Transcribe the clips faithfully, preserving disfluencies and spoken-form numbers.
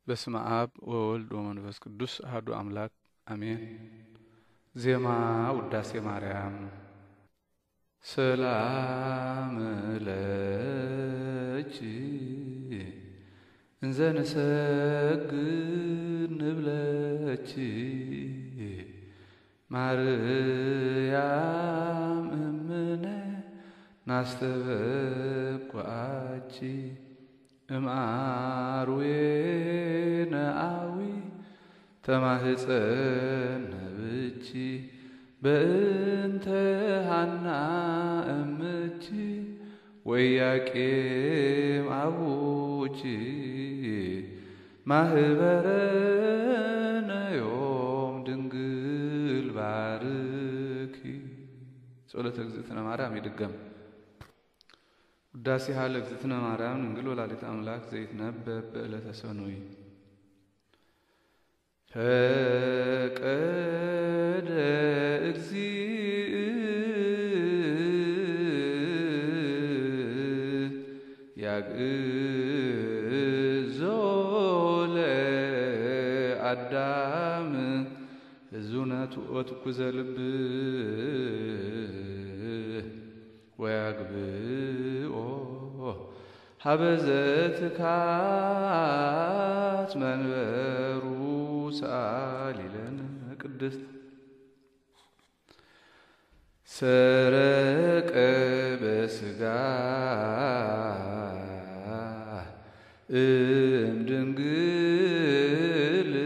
በስመ አብ ወወልድ ወመንፈስ ቅዱስ አሐዱ አምላክ አሜን። ዜማ ውዳሴ ማርያም። ሰላም ለኪ እንዘ ንሰግድ ንብለኪ ማርያም እምነ ናስተበቋኪ እምአርዌ ነአዊ ተማህፀነ ብኪ በእንተ ሐና እምኪ ወኢያቄም አቡኪ ማህበረነ ዮም ድንግል ባርኪ። ጸሎተ እግዝእትነ ማርያም ይድገም። ውዳሴ ሀለ እግዝእትነ ማርያም ድንግል ወላዲተ አምላክ ዘይትነበብ በዕለተ ሰኑይ። ፈቀደ እግዚእ ያግዞ ለአዳም ሕዙነቱ ወትኩዘ ልብ ወያግብኦ ሀበዘ ትካት መንበሩ ሰአሊለነ ቅድስት። ሰረቀ በስጋ እም ድንግል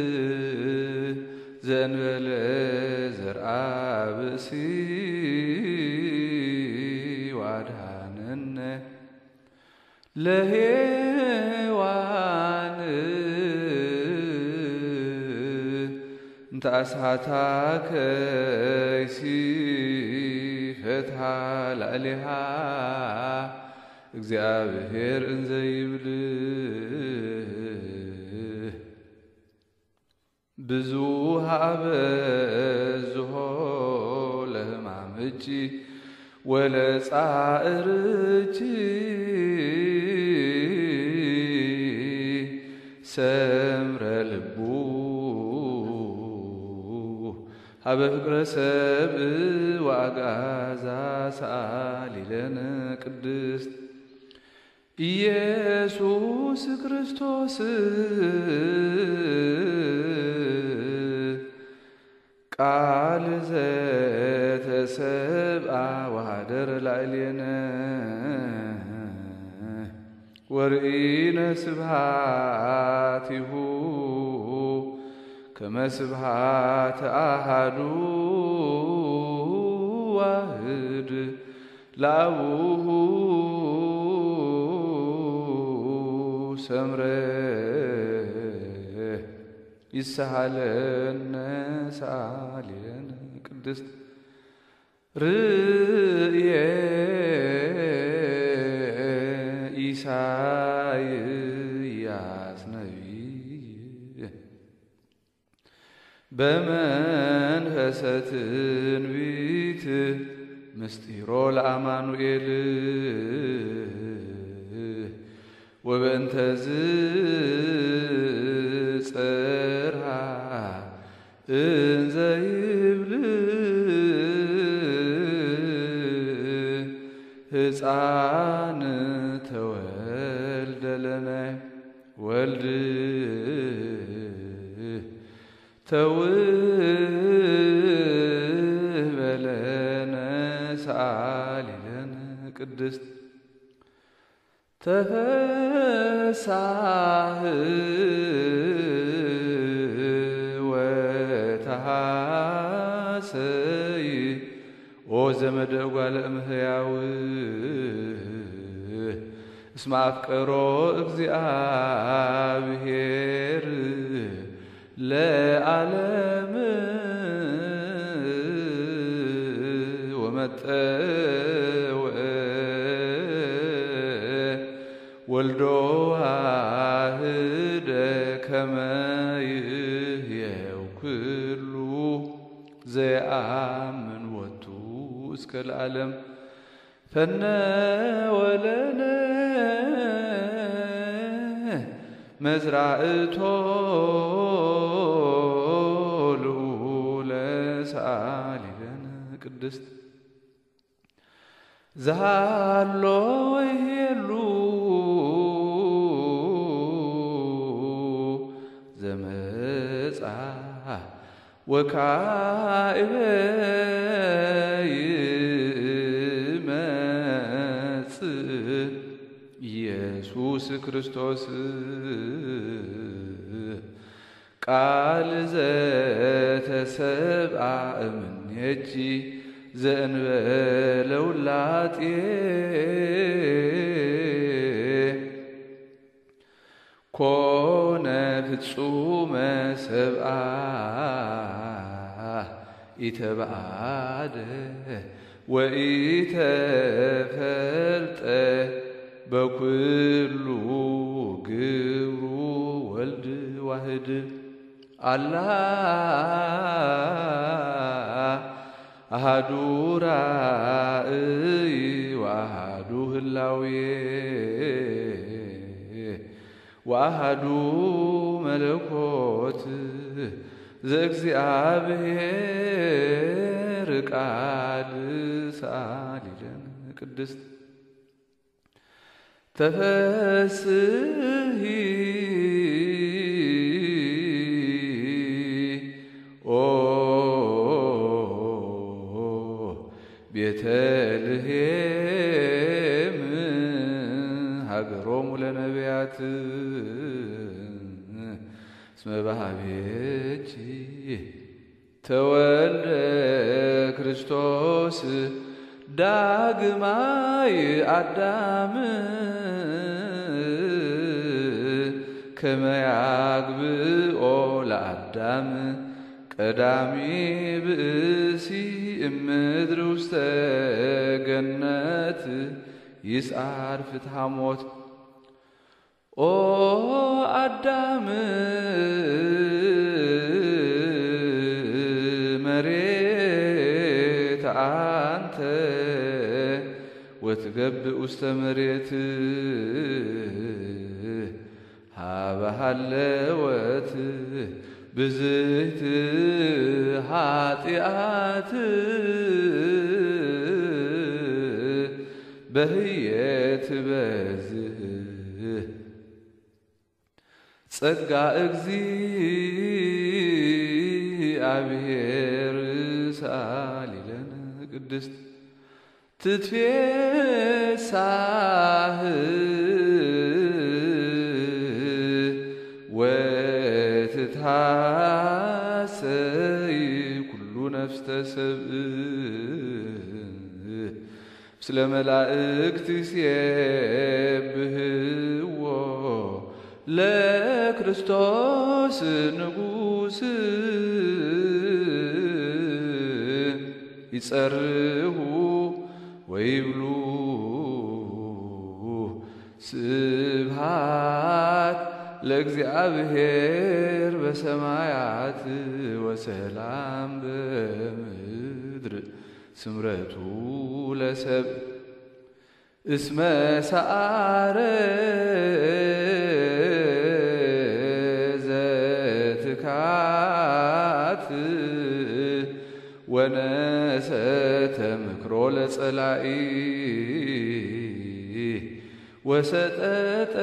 ዘንበለ ዘርአ ብእሲ ዋድሃነነ ለሔዋን እንተ አስሓታ ከይሲ ፈትሐ ላዕሌሃ እግዚአብሔር እንዘ ይብል ብዙኃ በዝሖ ለሕማምኪ ወለጻዕርኪ ሰምረ ልቡ ሀበ ፍቅረ ሰብእ ወአግዓዛ ሰአሊለነ ቅድስት። ኢየሱስ ክርስቶስ ቃል ዘተሰብአ ወኀደረ ላዕሌነ ወርኢነ ስብሐቲሁ ከመ ስብሐተ አሐዱ ዋህድ ለአቡሁ ሰምረ ይስሐለነ ሰአሊለነ ቅድስት። ርእየ ኢሳይያስ ነቢይ በመንፈሰ ትንቢት ምስጢሮ ለአማኑኤል ወበእንተዝ ጽርሐ እንዘ ይብል ሕፃን ተወልደ ለነ ወልድ ተውህበ ለነ ሰአሊለነ ቅድስት። ተፈሳህ ወተሐሰይ ኦ ዘመደ እጓለ እምሕያው እስመ አፍቀሮ እግዚአብሔር ለዓለም ወመጠወ ወልዶ ዋህደ ከመ ይሕየው ኩሉ ዘየአምን ቦቱ እስከ ለዓለም ፈነወ ለነ መዝራእቶ ልዑለ ሰአሊለን ቅድስት ዛሎ ወይሉ ዘመጻ ወካዕበ ይመጽእ ኢየሱስ ክርስቶስ ቃል ዘተሰብአ እምኔኪ ዘእንበለ ውላጤ ኮነ ፍጹመ ሰብአ ኢተባአደ ወኢተፈልጠ በኩሉ ግብሩ ወልድ ዋህድ አላ አሐዱ ራእይ ወአሐዱ ህላዌ ወአሐዱ መለኮት ዘእግዚአብሔር ቃል ሰአሊለን ቅድስት ተፈስሒ ኦ ቤተልሔም ሀገሮሙ ለነቢያት እስመ በኀቤኪ ተወልደ ክርስቶስ ዳግማይ አዳም ከመ ያግብኦ ለአዳም ቀዳሚ ብእሲ እምድር ውስተ ገነት ይስዓር ፍትሐ ሞት ኦ አዳም መሬት አንተ ወትገብእ ውስተ መሬት ሀበ ሀለወት ብዝህት ኃጢአት በህየት በዝህ ጸጋ እግዚአብሔር ሰአሊለን ቅድስት ትትፌሳህ ወትትሐሰይ ኩሉ ነፍሰ ሰብእ ስለ መላእክት ሲቤህዎ ለክርስቶስ ንጉሥ ይጸርሁ ወይብሉ ስብሐት ለእግዚአብሔር በሰማያት ወሰላም በምድር ስምረቱ ለሰብእ እስመ ሰዓረ ዘትካት ወነሰተ ምክሮ ለጸላኢ ወሰጠጠ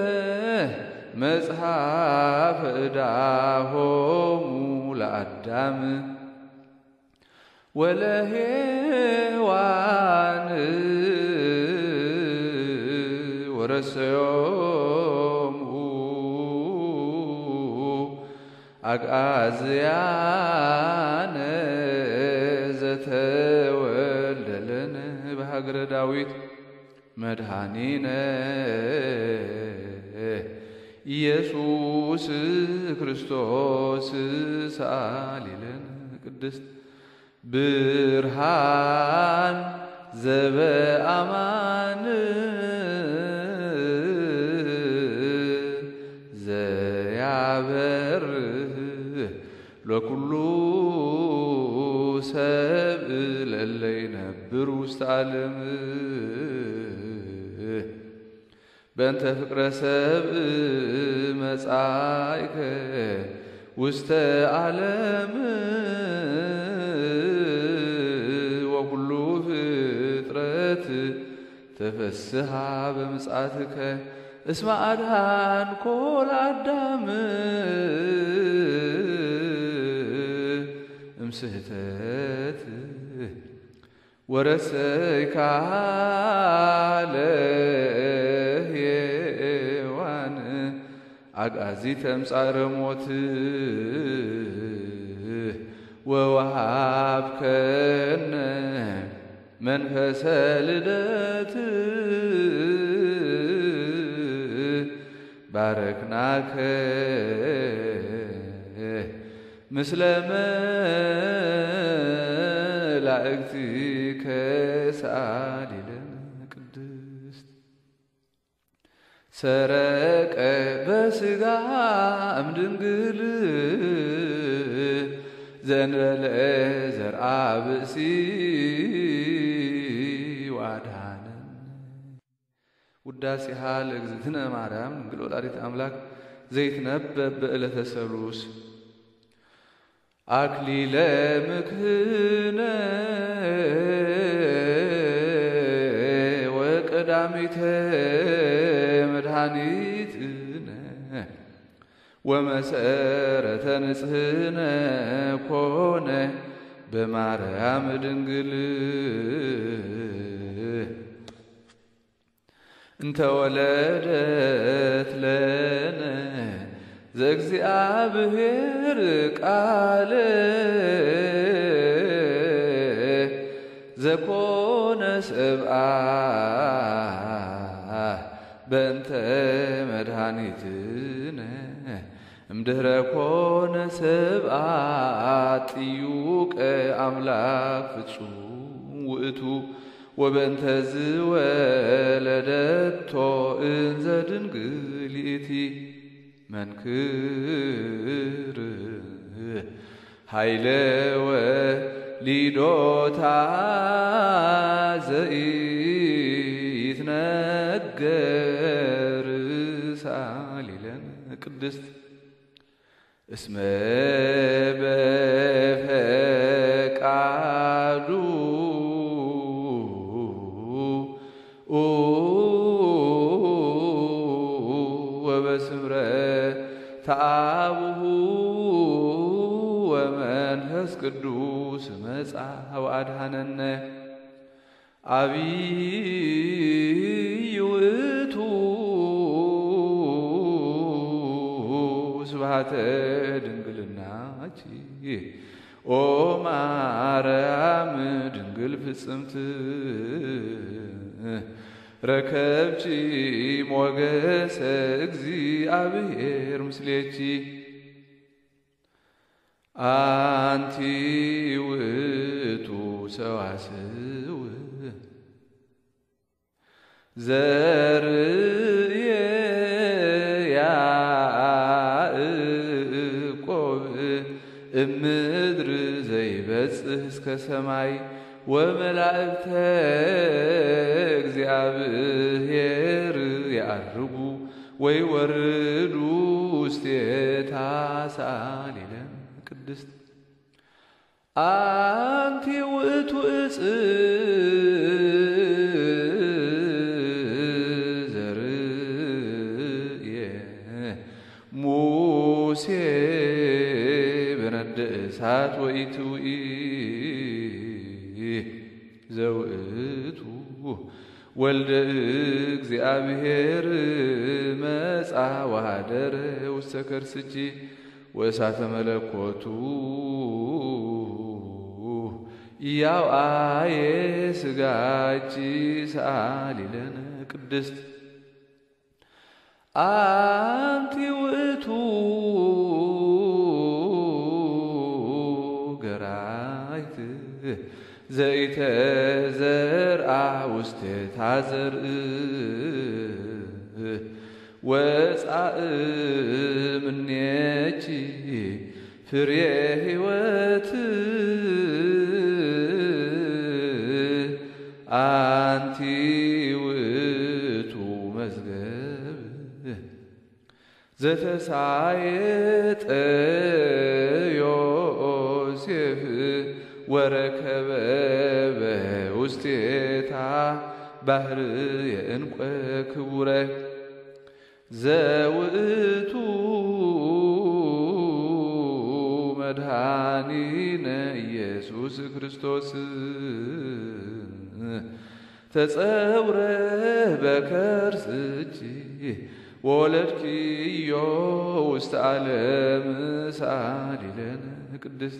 መጽሐፈ ዕዳሆሙ ለአዳም ወለሔዋን ወረሰዮሙ አግዓዝያነ ዘተወልደለን በሀገረ ዳዊት መድኃኒነ ኢየሱስ ክርስቶስ ሰአሊለን ቅድስት ብርሃን ዘበአማን ዘያበርህ ለኩሉ ሰብእ ለለ ይነብር ውስተ ዓለም በእንተ ፍቅረ ሰብእ መጻእከ ውስተ ዓለም ወኩሉ ፍጥረት ተፈስሃ በምጽአትከ እስመ አድኃንኮ ለአዳም እምስሕተት ወረሰይካ ለሔዋን አግዓዚተ እምጻዕረ ሞት ወወሃብከነ መንፈሰ ልደት ባረክናከ ምስለ መላእክቲከ ሰአሊለነ ቅድስት ሰረቀ በሥጋ እምድንግል ዘንበለ ዘርአ ብእሲ ወአድኃነን ውዳሴሃ ለእግዝእትነ ማርያም ድንግል ወላዲተ አምላክ ዘይትነበብ በዕለተ ሰሉስ አክሊለ ምክህነ ወቀዳሚተ መድኃኒትነ ወመሰረተ ንጽሕነ ኮነ በማርያም ድንግል እንተ ወለደት ለነ ዘእግዚአብሔር ቃል ዘኮነ ሰብአ በእንተ መድኃኒትነ እምድኅረ ኮነ ሰብአ ጥዩቀ አምላክ ፍጹም ውእቱ ወበእንተ ዝወለደቶ እንዘ ድንግል ይእቲ መንክር ኃይለ ወሊዶታ ዘይትነገር ሳሊለነ ቅድስት እስመ በፈቃዱ ወበስምረተ አቡሁ ወመንፈስ ቅዱስ መጽአ ወአድኃነነ አቢይ ውእቱ ስብሐተ ድንግልናኪ ኦ ማርያም ድንግል ፍጽምት ረከብቺ ሞገሰ እግዚአብሔር ምስሌኪ አንቲ ውእቱ ሰዋስው ዘርየ ያዕቆብ እምድር ዘይበጽሕ እስከ ሰማይ ወመላእክተ እግዚአብሔር ያዕርጉ ወይወርዱ ውስቴታ ሳሊለነ ቅድስት አንቲ ውእቱ ዕፅ ዘርየ ሙሴ በነደ እሳት ወኢትውኢ ዘውእቱ ወልደ እግዚአብሔር መጽአ ወኀደረ ውስተ ከርስኪ ወእሳተ መለኮቱ ያውአየ ሥጋኪ ሰአሊለነ ቅድስት አንቲ ውእቱ ገራይት ዘይተዘርአ ውስቴታ ዘርኢ ወጻእ እምኔኪ ፍሬ ሕይወት አንቲ ውእቱ መዝገብ ዘተሳየጠ ዮሴፍ ወረከበ በውስቴታ ባህር የእንቆ ክቡረ ዘውእቱ መድኃኒነ ኢየሱስ ክርስቶስ ተጸውረ በከርስኪ ወለድኪዮ ውስተ ዓለም ሳሊለነ ቅድስት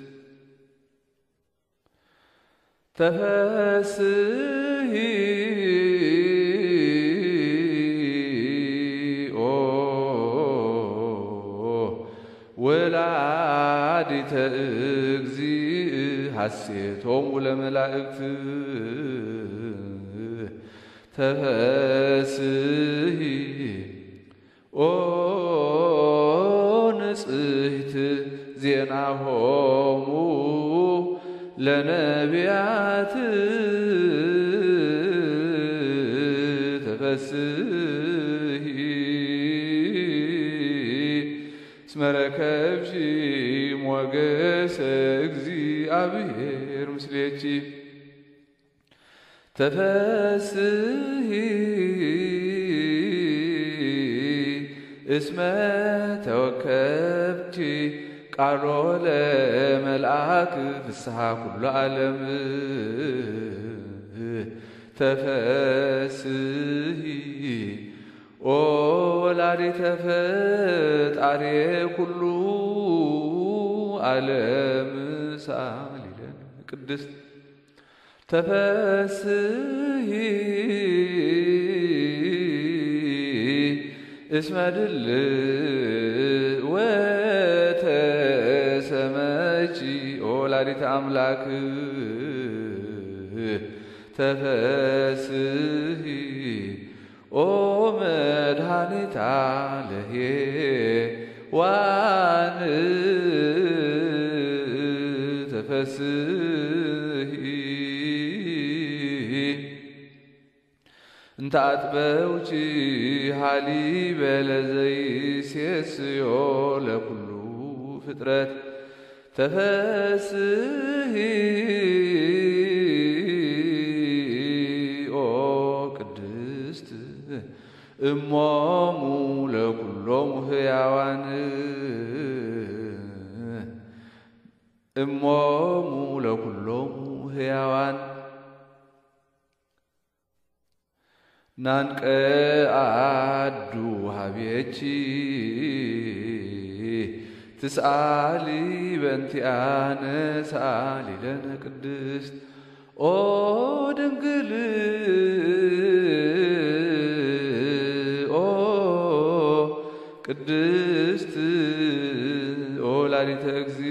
ተፈስሒ ኦ ወላዲተ እግዚእ ሐሴቶሙ ለመላእክት ተፈስሒ ኦ ንጽሕት ዜናሆሙ ለነቢያት ተፈስሒ እስመ ረከብኪ ሞገሰ እግዚአብሔር ምስሌኪ ተፈስሒ እስመ ተወከብኪ ቃሎ ለመልአክ ፍስሐ ኩሉ ዓለም ተፈስሒ ኦ ወላዲተ ፈጣሪ ኩሉ ዓለም ሳሊለነ ቅድስት ተፈስሒ እስመ ድልው ወተሰመይኪ ኦ ወላዲተ አምላክ ተፈስሒ ኦ መድኃኒታ ለሔዋን ተፈስሒ እንተ አጥበውኪ ሀሊበ ለዘይሴስዮ ለኩሉ ፍጥረት ተፈስሒ ኦ ቅድስት እሞሙ ለኩሎሙ ሕያዋን እሞሙ ለኩሎሙ ሕያዋን ናንቀ አዱ ሀቤኪ ትስአሊ በእንቲአነ ሳሊለነ ቅድስት ኦ ድንግል ኦ ቅድስት ኦ ወላዲተ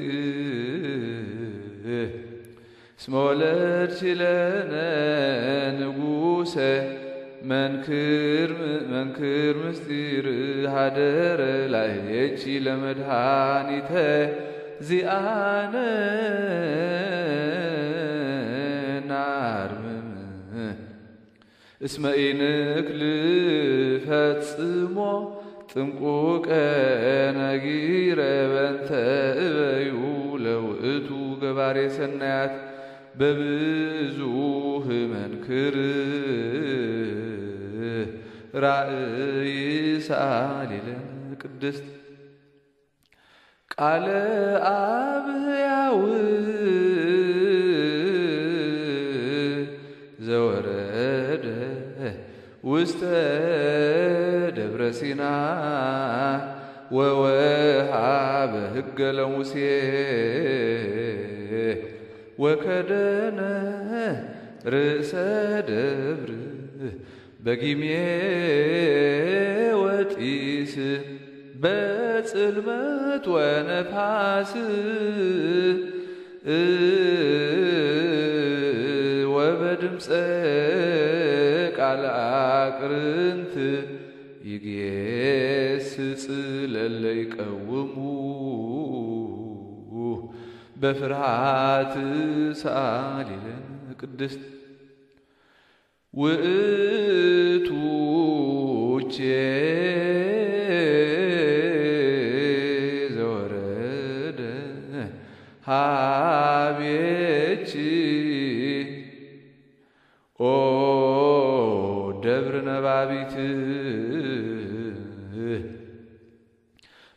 እግዚእ እስመ ወለድኪ ለነ ንጉሠ መንክር መንክር ምስጢር ሀደረ ላዕሌኪ ለመድኃኒተ ዚአነ ናርምም እስመ ኢንክል ፈጽሞ ጥንቁቀ ነጊረ በእንተ እበዩ ለውእቱ ገባሬ ሰናያት በብዙህ መንክር ራእይ ሳሊለነ ቅድስት ቃለ አብ ሕያው ዘወረደ ውስተ ደብረ ሲና ወወሃበ ሕገ ለሙሴ ወከደነ ርእሰ ደብር በጊሜ ወጢስ በጽልመት ወነፋስ ወበድምፀ ቃል አቅርንት ይጌስጽ ለለ ይቀውሙ በፍርሃት ሳሊለነ ቅድስት ውእቱ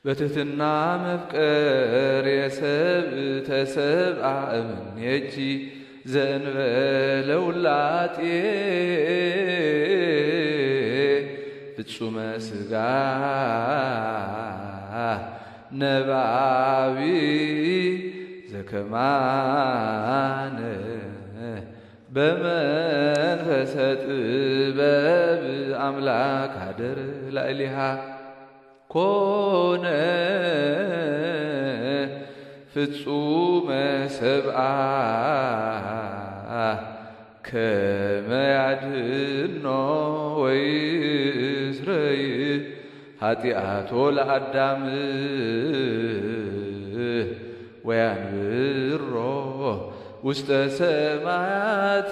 በትሕትና መፍቀር የሰብ ተሰብአ እምኔኪ ዘእንበለ ውላጤ ፍጹመ ሥጋ ነባቢ ዘከማነ በመንፈሰ ጥበብ አምላክ አደረ ላዕሌሃ ኮነ ፍጹመ ሰብአ ከመ ያድኅኖ ወይስረይ ኃጢአቶ ለአዳም ወያንብሮ ውስተ ሰማያት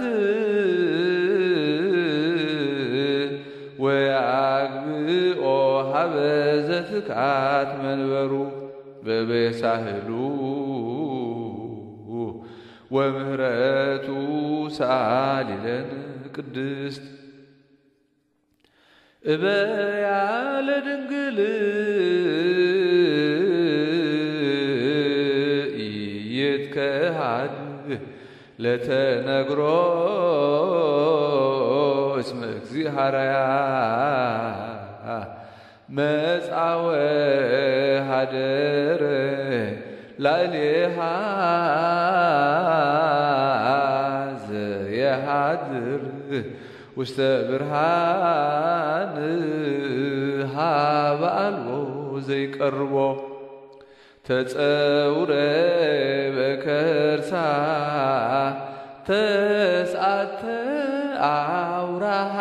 ወያግብኦ ሀበ ዘትካት መንበሩ በበሳህሉ ወምህረቱ ሳሊለን ቅድስት እበያ ለድንግል ኢይትከሃድ ለተነግሮ እስመ እግዚአርያ መጻወ ሀደረ ላዕሌሃ ዘየሃድር ውስተ ብርሃን ሀበ አልቦ ዘይቀርቦ ተጸውረ በከርሳ ተስዓተ አውራሃ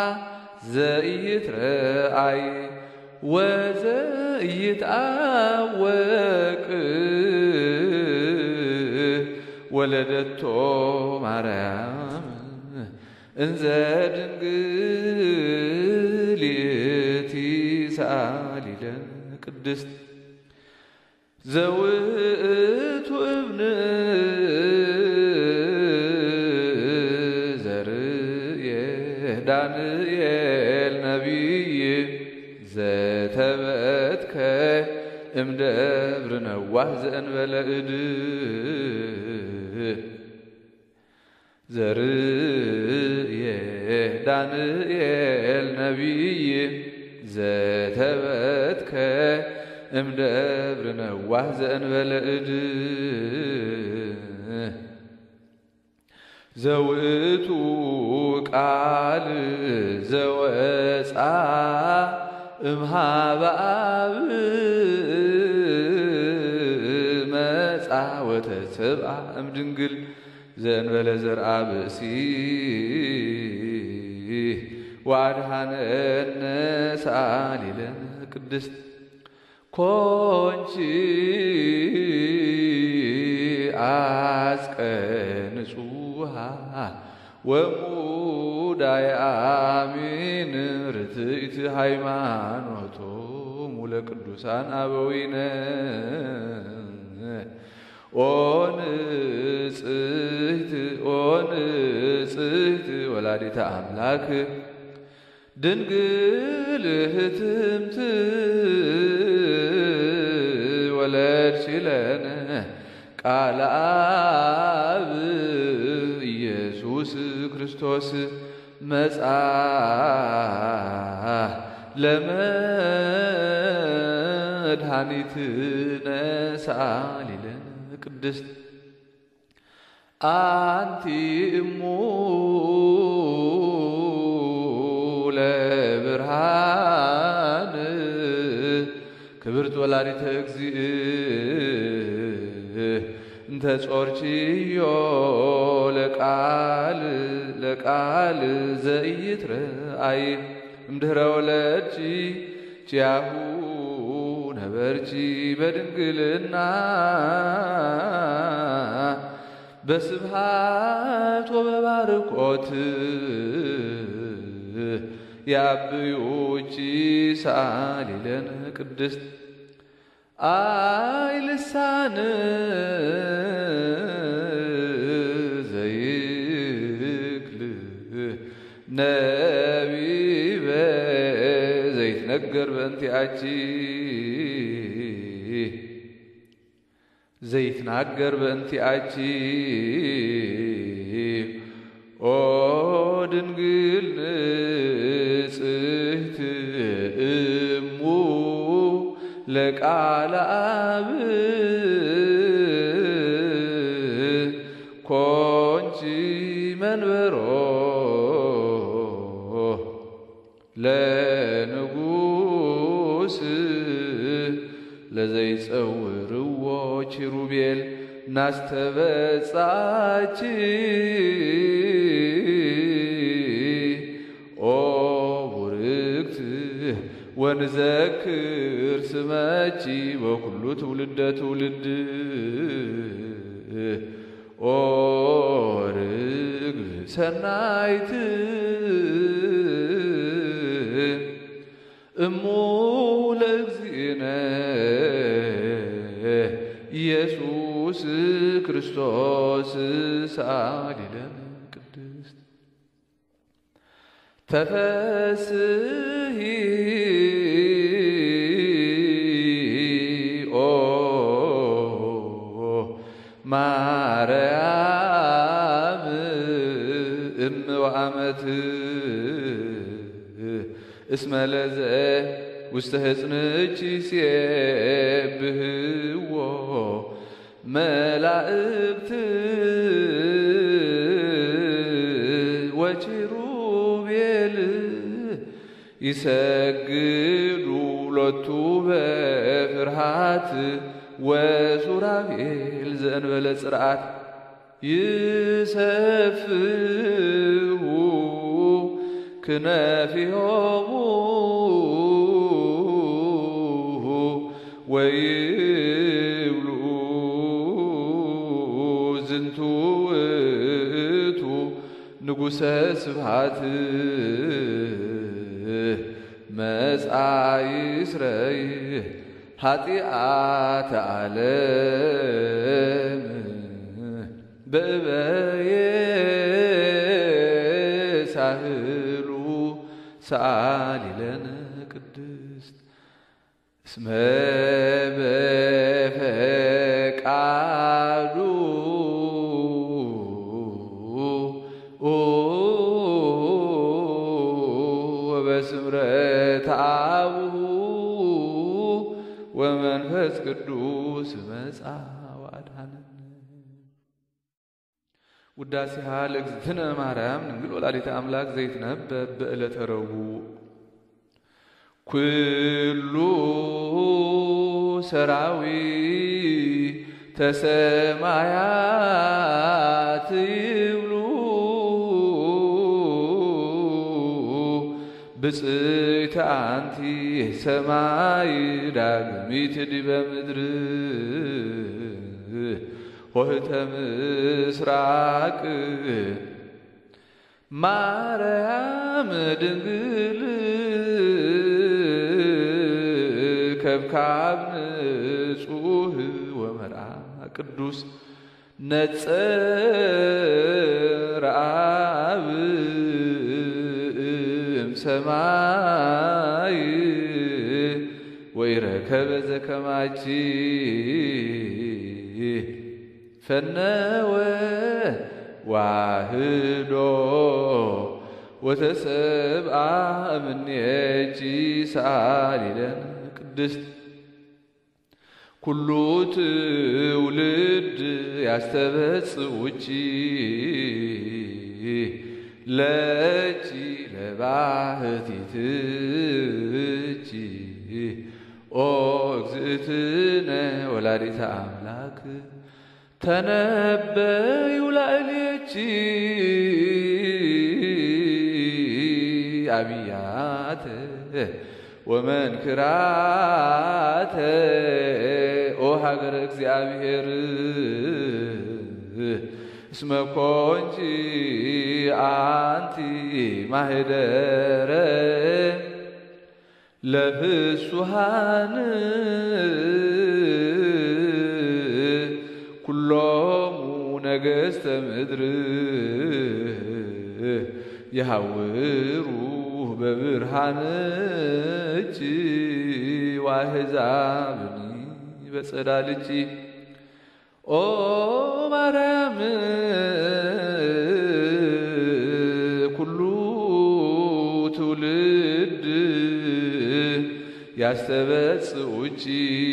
ዘኢይትረአይ ወዘኢይትአወቅ ወለደቶ ማርያም እንዘ ድንግል ይእቲ ሳሊለን ቅድስት ዘውእቱ እብን ዘርእየ ዳንኤል ነቢይ ዘተበትከ እምደብረ ነዋህ ዘእንበለ እድ ዘርእየ ዳንኤል ነቢይ ዘተበትከ እምደብረ ነዋህ ዘእንበለ እድ ዘውእቱ ቃል ዘወፃ እምሃበ አብ መጻ ወተሰብአ እምድንግል ዘእንበለ ዘርአ ብእሲ ወአድኀነነ ሳሊለን ቅድስት ኮንቺ አስቀ ንጹሃ ወሙዳየ አሚን ርትዕት ሃይማኖቶሙ ለቅዱሳን አበዊነ ኦ ንጽሕት ኦ ንጽሕት ወላዲተ አምላክ ድንግል ህትምት ወለድሽ ለነ ቃለ አብ ኢየሱስ ክርስቶስ መጻ ለመድኃኒትነ ሳሊለን ቅድስት አንቲ እሙ ለብርሃን ክብርት ወላዲተ እግዚእ እንተ ጾርችዮ ለቃል ለቃል ዘኢይትረአይ እምድኅረ ወለድኪ ቺያሁ ነበርኪ በድንግልና በስብሐት ወበባርኮት ያብዩኪ ሳሊለን ቅድስት አይ ልሳን ዘይክል ነቢበ ዘይትነገር በእንቲአኪ ዘይትናገር በእንቲአቺ ኦ ድንግል ንጽሕት እሙ ለቃለ አብ ኮንቺ መንበሮ ለንጉሥ ለዘይጸውርዎ ኪሩቤል ናስተበጻች ኦ ቡርክት ወንዘክር ስመቺ በኩሉ ትውልደ ትውልድ ኦ ርግብ ሰናይት እሙ ለእግዚእነ ኢየሱስ ክርስቶስ ሳሊለን ቅድስት ተፈስሒ ኦ ማርያም እም ወአመት እስመ ለዘ ውስተ ሕፅንኪ ሲብህዎ መላእክት ወኪሩቤል ይሰግዱ ሎቱ በፍርሃት ወሱራፌል ዘእንበለ ጽርዓት ይሰፍሑ ክነፊሆሙ ወይብሉ ዝንቱ ውእቱ ንጉሠ ስብሐት መጽአ ይስረይ ኃጢአተ ዓለም በእበየ ሳህሉ ሳሊለነ ቅድስት እስመ በፈቃዱ ወበስምረት አቡሁ ወመንፈስ ቅዱስ መጽአ ወአድኀነነ። ውዳሴሃ ለእግዝእትነ ማርያም ድንግል ወላዲተ አምላክ ዘይትነበብ በዕለተ ረቡዕ ኩሉ ሰራዊተ ሰማያት ይብሉ ብፅዕት አንቲ ሰማይ ዳግሚት ዲበ ምድር ሆህተ ምስራቅ ማርያም ድንግል ከብካብ ንጹህ ወመርዓ ቅዱስ ነጸር አብ እምሰማይ ወይረከበ ዘከማቺ ፈነወ ዋህዶ ወተሰብአ እምኔኪ ሳሊለን ቅድስት ኩሉ ትውልድ ያስተበጽውኪ ለኪ ለባህቲትኪ ኦ እግዝእትነ ወላዲተ አምላክ ተነበዩ ላዕሌኪ አብያተ ወመንክራተ ኦ ሀገረ እግዚአብሔር እስመ ኮንቺ አንቲ ማህደረ ለፍሱሃን ኩሎሙ ነገሥተ ምድር የሐውሩ በብርሃንኪ ወአሕዛብኒ በጸዳልጂ ኦ ማርያም ኩሉ ትውልድ ያስተበጽኡጂ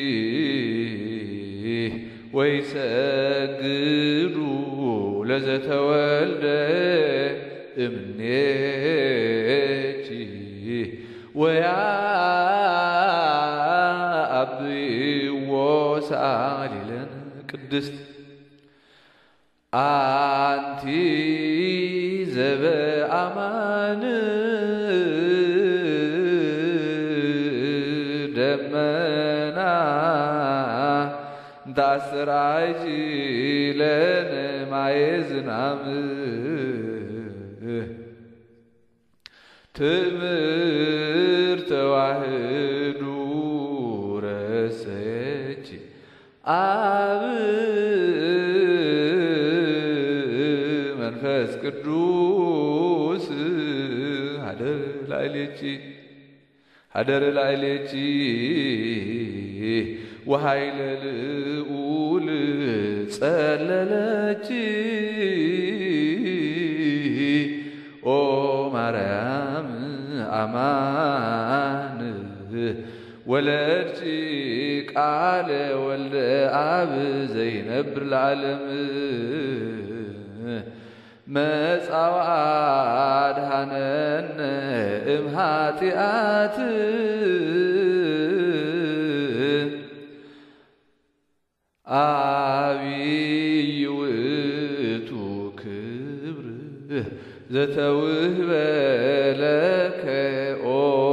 ወይሰግዱ ለዘተወልደ እምኔኪ ወያአብይዎ ሳሊለን ቅድስት አንቲ ዘበአማን ደመና ዳስራጂ ለነ ማየዝናም ትምህርት ተዋህዱ ረሰች አብ መንፈስ ቅዱስ ሀደር ላይሌቺ ሀደር ላይሌቺ ወኃይለ ልዑል ጸለለች ኦ ማርያም አማን ወለድች ቃለ ወልደ አብ ዘይነብር ለዓለም መጻዋ አድኃነነ እምኃጢአት አብይ ውእቱ ክብር ዘተውህበ ለከ ኦ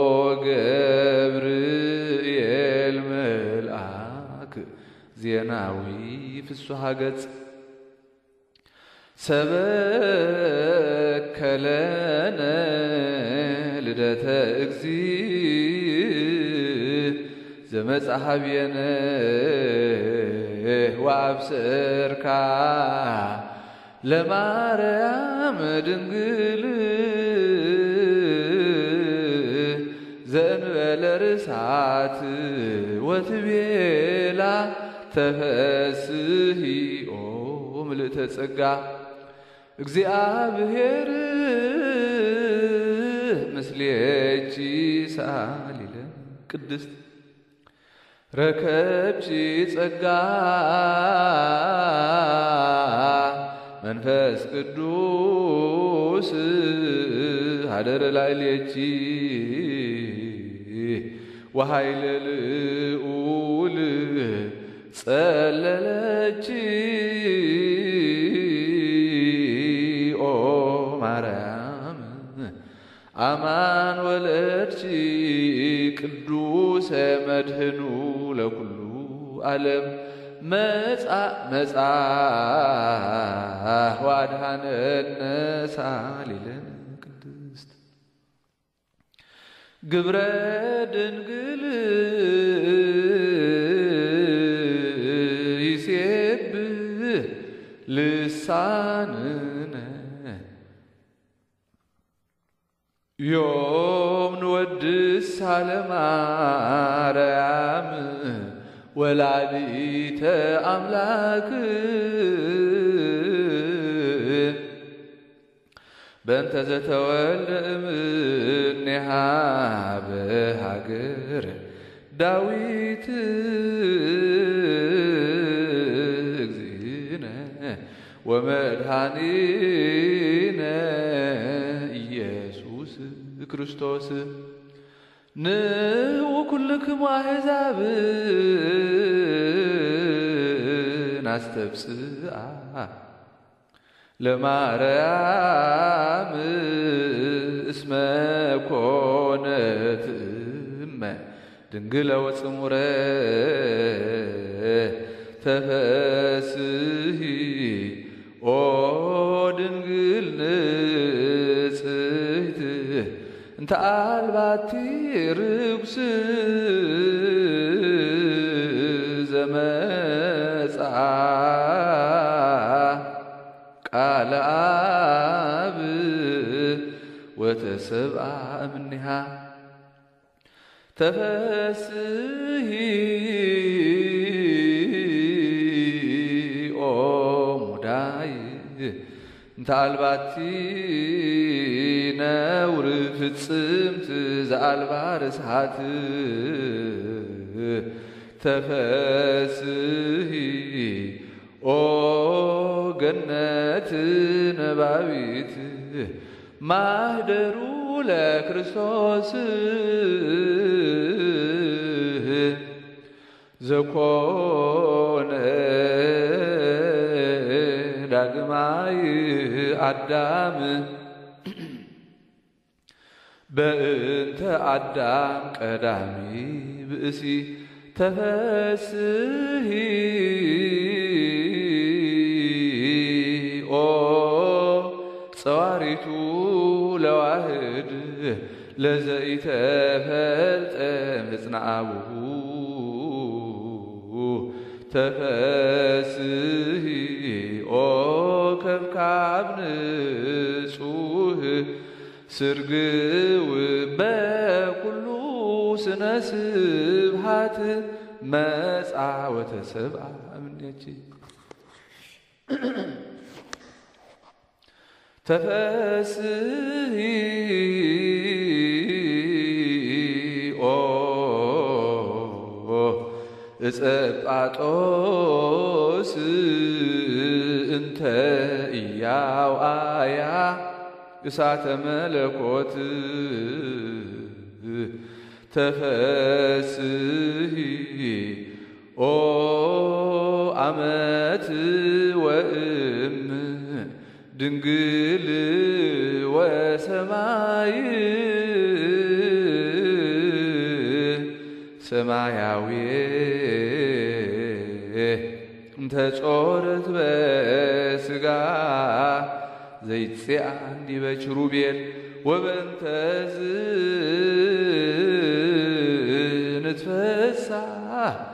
ገብርኤል መልአክ ዜናዊ ፍሱሐ ገጽ ሰበከ ለነ ልደተ እግዚእ ዘመጽሐብየነ ወአብሰርካ ለማርያም ድንግል ዘእንበለ ርሳት ወትቤላ ተፈስሒ ኦ ምልዕተ ጸጋ እግዚአብሔር ምስሌኪ ሳሊለን ቅድስት ረከብቺ ጸጋ መንፈስ ቅዱስ ሀደረ ላዕሌኪ ወኃይለ ልዑል ጸለለች ኦ ማርያም አማን ወለድች ቅዱሰ መድህኑ ለኩሉ ዓለም መጻ መጻ ወአድኃነነ ሳሊለን ቅድስት ግብረ ድንግል ይሴብህ ልሳንነ ዮም ንወድስ ለማርያም ወላዲተ አምላክ በእንተ ዘተወልደ እምኔሃ በሀገር ዳዊት እግዚእነ ወመድኃኒነ ኢየሱስ ክርስቶስ ንዑ ኩልክሙ አሕዛብ ናስተብጽአ ለማርያም እስመ ኮነት እመ ድንግለ ወጽሙረ ተፈስሒ ኦ ድንግል ንጽሕት እንተ አልባቲ ርኩስ ዘመጽአ ቃለ አብ ወተሰብአ እምኔሃ ተፈስሒ እንታልባቲ ነውር ፍጽምት ዘአልባ ርስሓት ተፈስሒ ኦ ገነት ነባቢት ማህደሩ ለክርስቶስ ዘኮነ ዳግማይ አዳም በእንተ አዳም ቀዳሚ ብእሲ ተፈስሒ ኦ ጸዋሪቱ ለዋህድ ለዘኢተፈልጠ ምጽናዕሁ ተፈስሒ ኦ ከብካብ ንጹህ ስርግው በኩሉ ስነ ስብሃት መጻ ወተሰብአ እምኔኪ ተፈስሒ ኦ እፀ ጳጦስ እንተ ኢያውአያ እሳተ መለኮት ተፈስሒ ኦ አመት ወእም ድንግል ወሰማይ ሰማያዊ እንተ ጾረት በስጋ ዘይትጽአን ዲበ ኪሩቤል ወበንተዝ ንትፈሳህ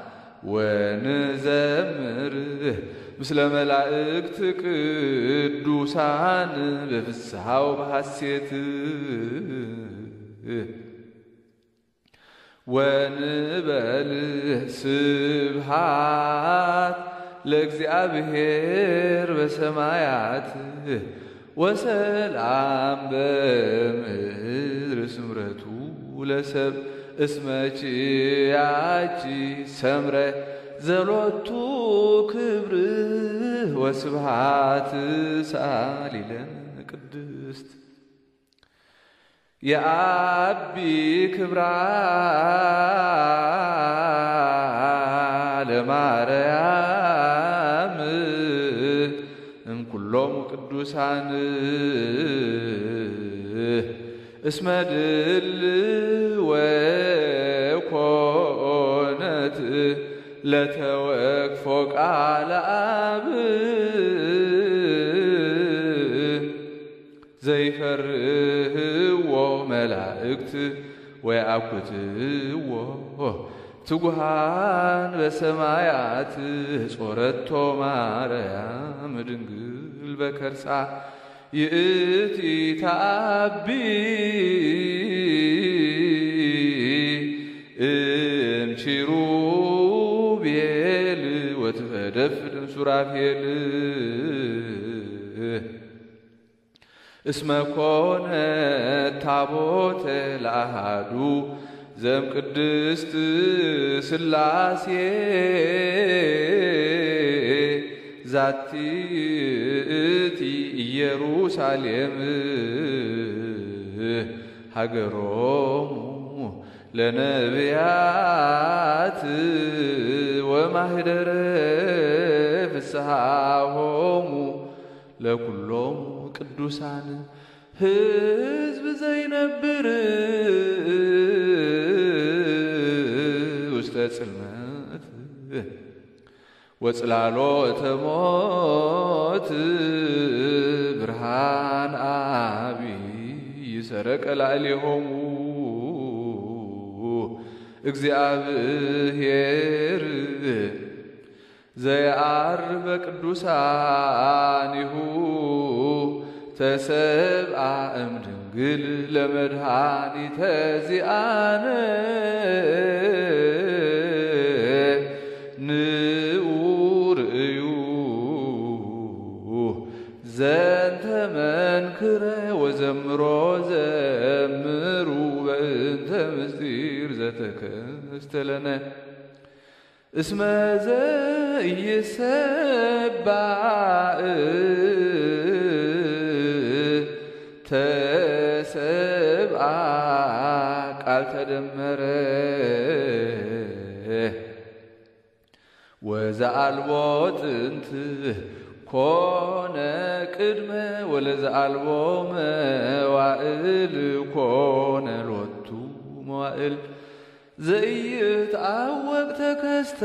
ወንዘምር ምስለ መላእክት ቅዱሳን በፍስሐው በሐሴት ወንበል ስብሃት ለእግዚአብሔር በሰማያት ወሰላም በምድር ስምረቱ ለሰብ እስመችያቺ ሰምረ ዘሎቱ ክብር ወስብሃት ሳሊለን ቅድስት የአቢ ክብራ ለማርያም እምኩሎሙ ቅዱሳን እስመ ድል ወኮነት ለተወክፎ ቃለ አብ ዘይፈርህዎ መላእክት ወያኩትዎ ትጉሃን በሰማያት ጾረቶ ማርያም ድንግል በከርሳ ይእቲ ታቢ እምኪሩቤል ወትፈደፍድ እምሱራፌል እስመ ኮነ ታቦተ ለአሃዱ ዘም ቅድስት ሥላሴ ዛቲ እቲ ኢየሩሳሌም ሀገሮሙ ለነቢያት ወማህደረ ፍስሐሆሙ ለኩሎሙ ቅዱሳን ሕዝብ ዘይነብር ውስተ ጽልመት ወጽላሎተ ሞት ብርሃን አቢይ ሰረቀ ላዕሌሆሙ እግዚአብሔር ዘየዐርፍ በቅዱሳኒሁ ተሰብአ እምድንግል ለመድኃኒተ ዚአነ ንዑ ርእዩ ዘንተ ዘተከስተለነ እስመ ዘኢይሰባእ ተሰብአ ቃል ተደመረ ወዘአልቦ ጥንት ኮነ ቅድመ ወለዘአልቦ መዋእል ኮነ ሎቱ መዋእል ዘኢይትዐወቅ ተከስተ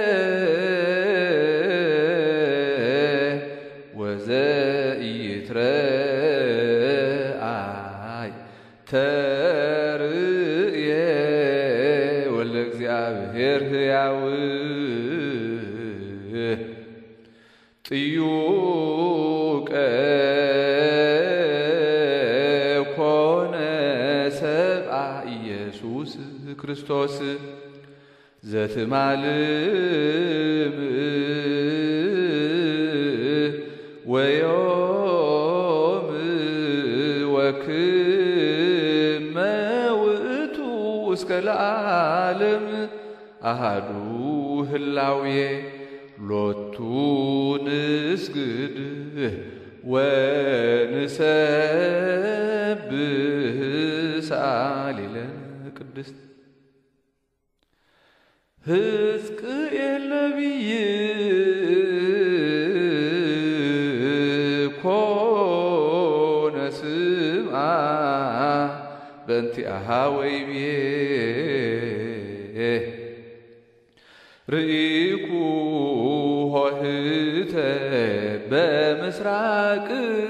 ወዘኢይትረአይ ተርእየ ወለ እግዚአብሔር ሕያው ጥዩቀ ኮነ ሰብአ ኢየሱስ ክርስቶስ ዘትማልም ወዮም ወክመ ውእቱ እስከ ለዓለም አሃዱ ህላዌ ሎቱ ንስግድ ወንሰብህ ሰአሊለነ ቅድስት ሕዝቅኤል ነቢይ ኮነ ስምዓ በእንቲአሃ ወይቤ ርኢኩ ኆኅተ በምስራቅ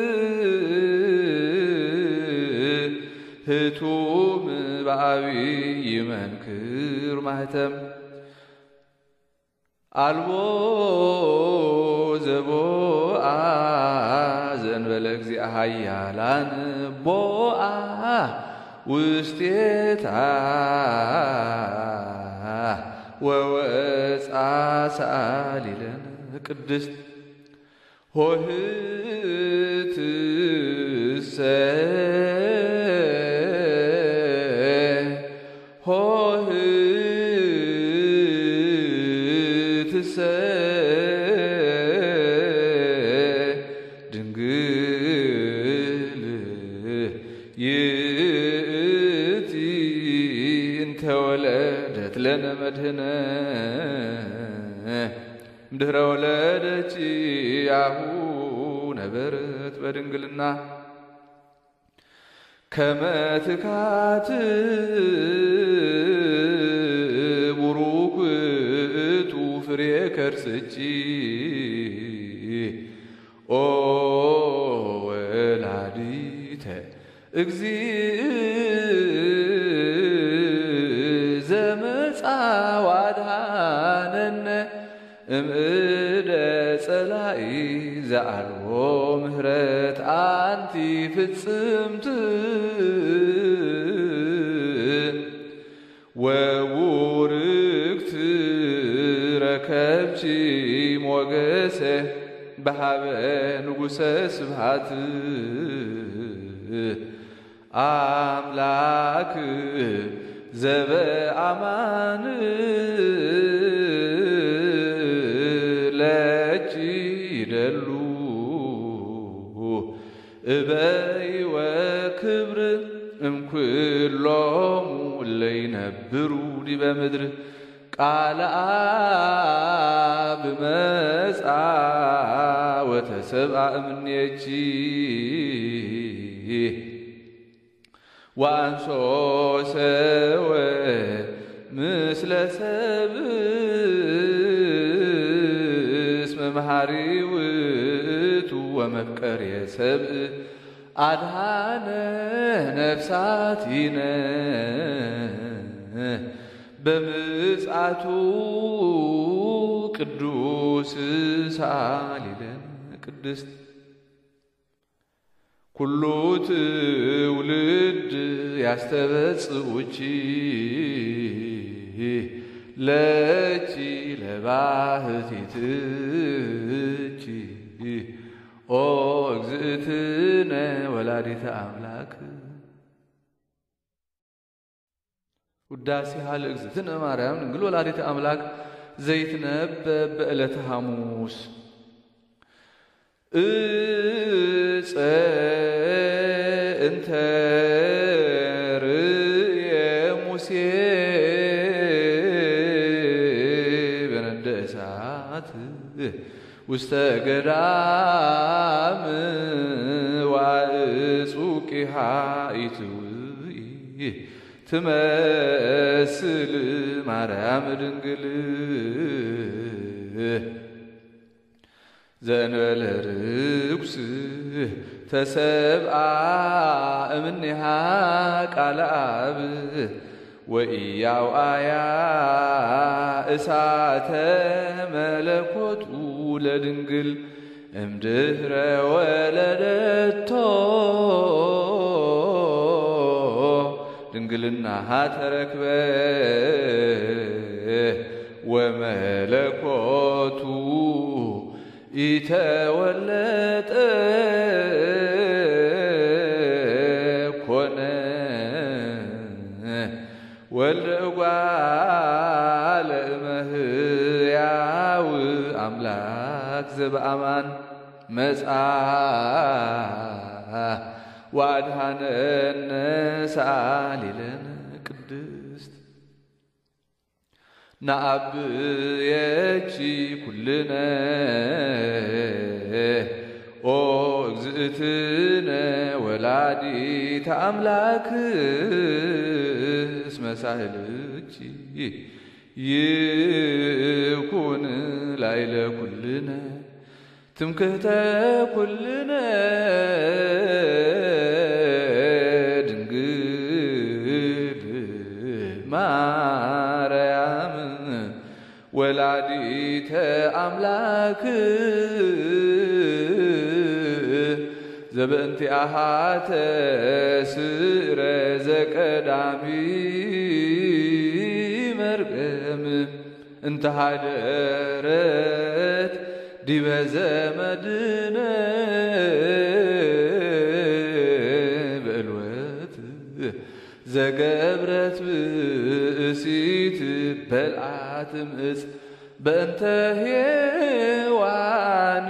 ህቱም በዐቢይ መንክር ማኅተም አልቦ ዘቦአ ዘእንበለ እግዚአ ኃያላን ቦአ ውስቴታ ወወፃ ሰአሊለነ ቅድስት ኆኅትሰ ኆኅትሰ ድንግል ይእቲ እንተ ወለደት ለነ መድኅነ እምድኅረ ወለደችያሁ ነበረት በድንግልና ከመ ትካት ቡሩክ ውእቱ ፍሬ ከርስኪ ኦ ወላዲተ እግዚእ ዘመጻ ወአድኀነነ እምእደ ጸላኢ ዘአልቦ ምህረት አንቲ ፍጽምት ወቡርክት ረከብቺ ሞገሰ በሃበ ንጉሠ ስብሐት አምላክ ዘበአማን ለኪ ይደሉ እበይ ወክብር እምኩሎሙ እለ ይነብሩ ዲበ ምድር ቃለ አብ መጽአ ወተሰብአ እምኔኪ ወአንሶ ሰወ ምስለ ሰብእ እስመ መሐሪ ውእቱ ወመፍቀሬ ሰብእ አድኀነ ነፍሳቲነ በምጽአቱ ቅዱስ ሰአሊለነ ቅድስት ኩሉ ትውልድ ያስተበጽኡኪ ለኪ ለባህቲትኪ ኦ እግዝእትነ ወላዲተ አምላክ። ውዳሴሃ ለእግዝእትነ ማርያም ድንግል ወላዲተ አምላክ ዘይትነበብ በዕለተ ሐሙስ እፀ እንተ ርእየ ሙሴ በነደ እሳት ውስተ ገዳም ወአጹቂሃ ኢትውኢ ትመስል ማርያም ድንግል ዘእንበለ ርኩስ ተሰብአ እምኔሃ ቃለ አብ ወኢያውአያ እሳተ መለኮቱ ለድንግል እምድኅረ ወለደቶ ድንግልናሃ ተረክበ ወመለኮቱ ኢተወለጠ ኮነ ወልደ እጓለ እመሕያው አምላክ ዘበአማን መጽአ ወአድኀነነ ሰአሊለነ ቅድስት ነአብየኪ ኩልነ ኦ እግዝእትነ ወላዲተ አምላክ እስመ ሳህልኪ ይኩን ላዕለ ኩልነ ትምክህተ ኩልነ ድንግል ማርያም ወላዲተ አምላክ ዘበእንቲአሃ ተስዕረ ዘቀዳሚ መርገም እንተ ኀደረት ዲበ ዘመድነ በዕልወት ዘገብረት ብእሲት በልዓትም እፅ በእንተ ሔዋን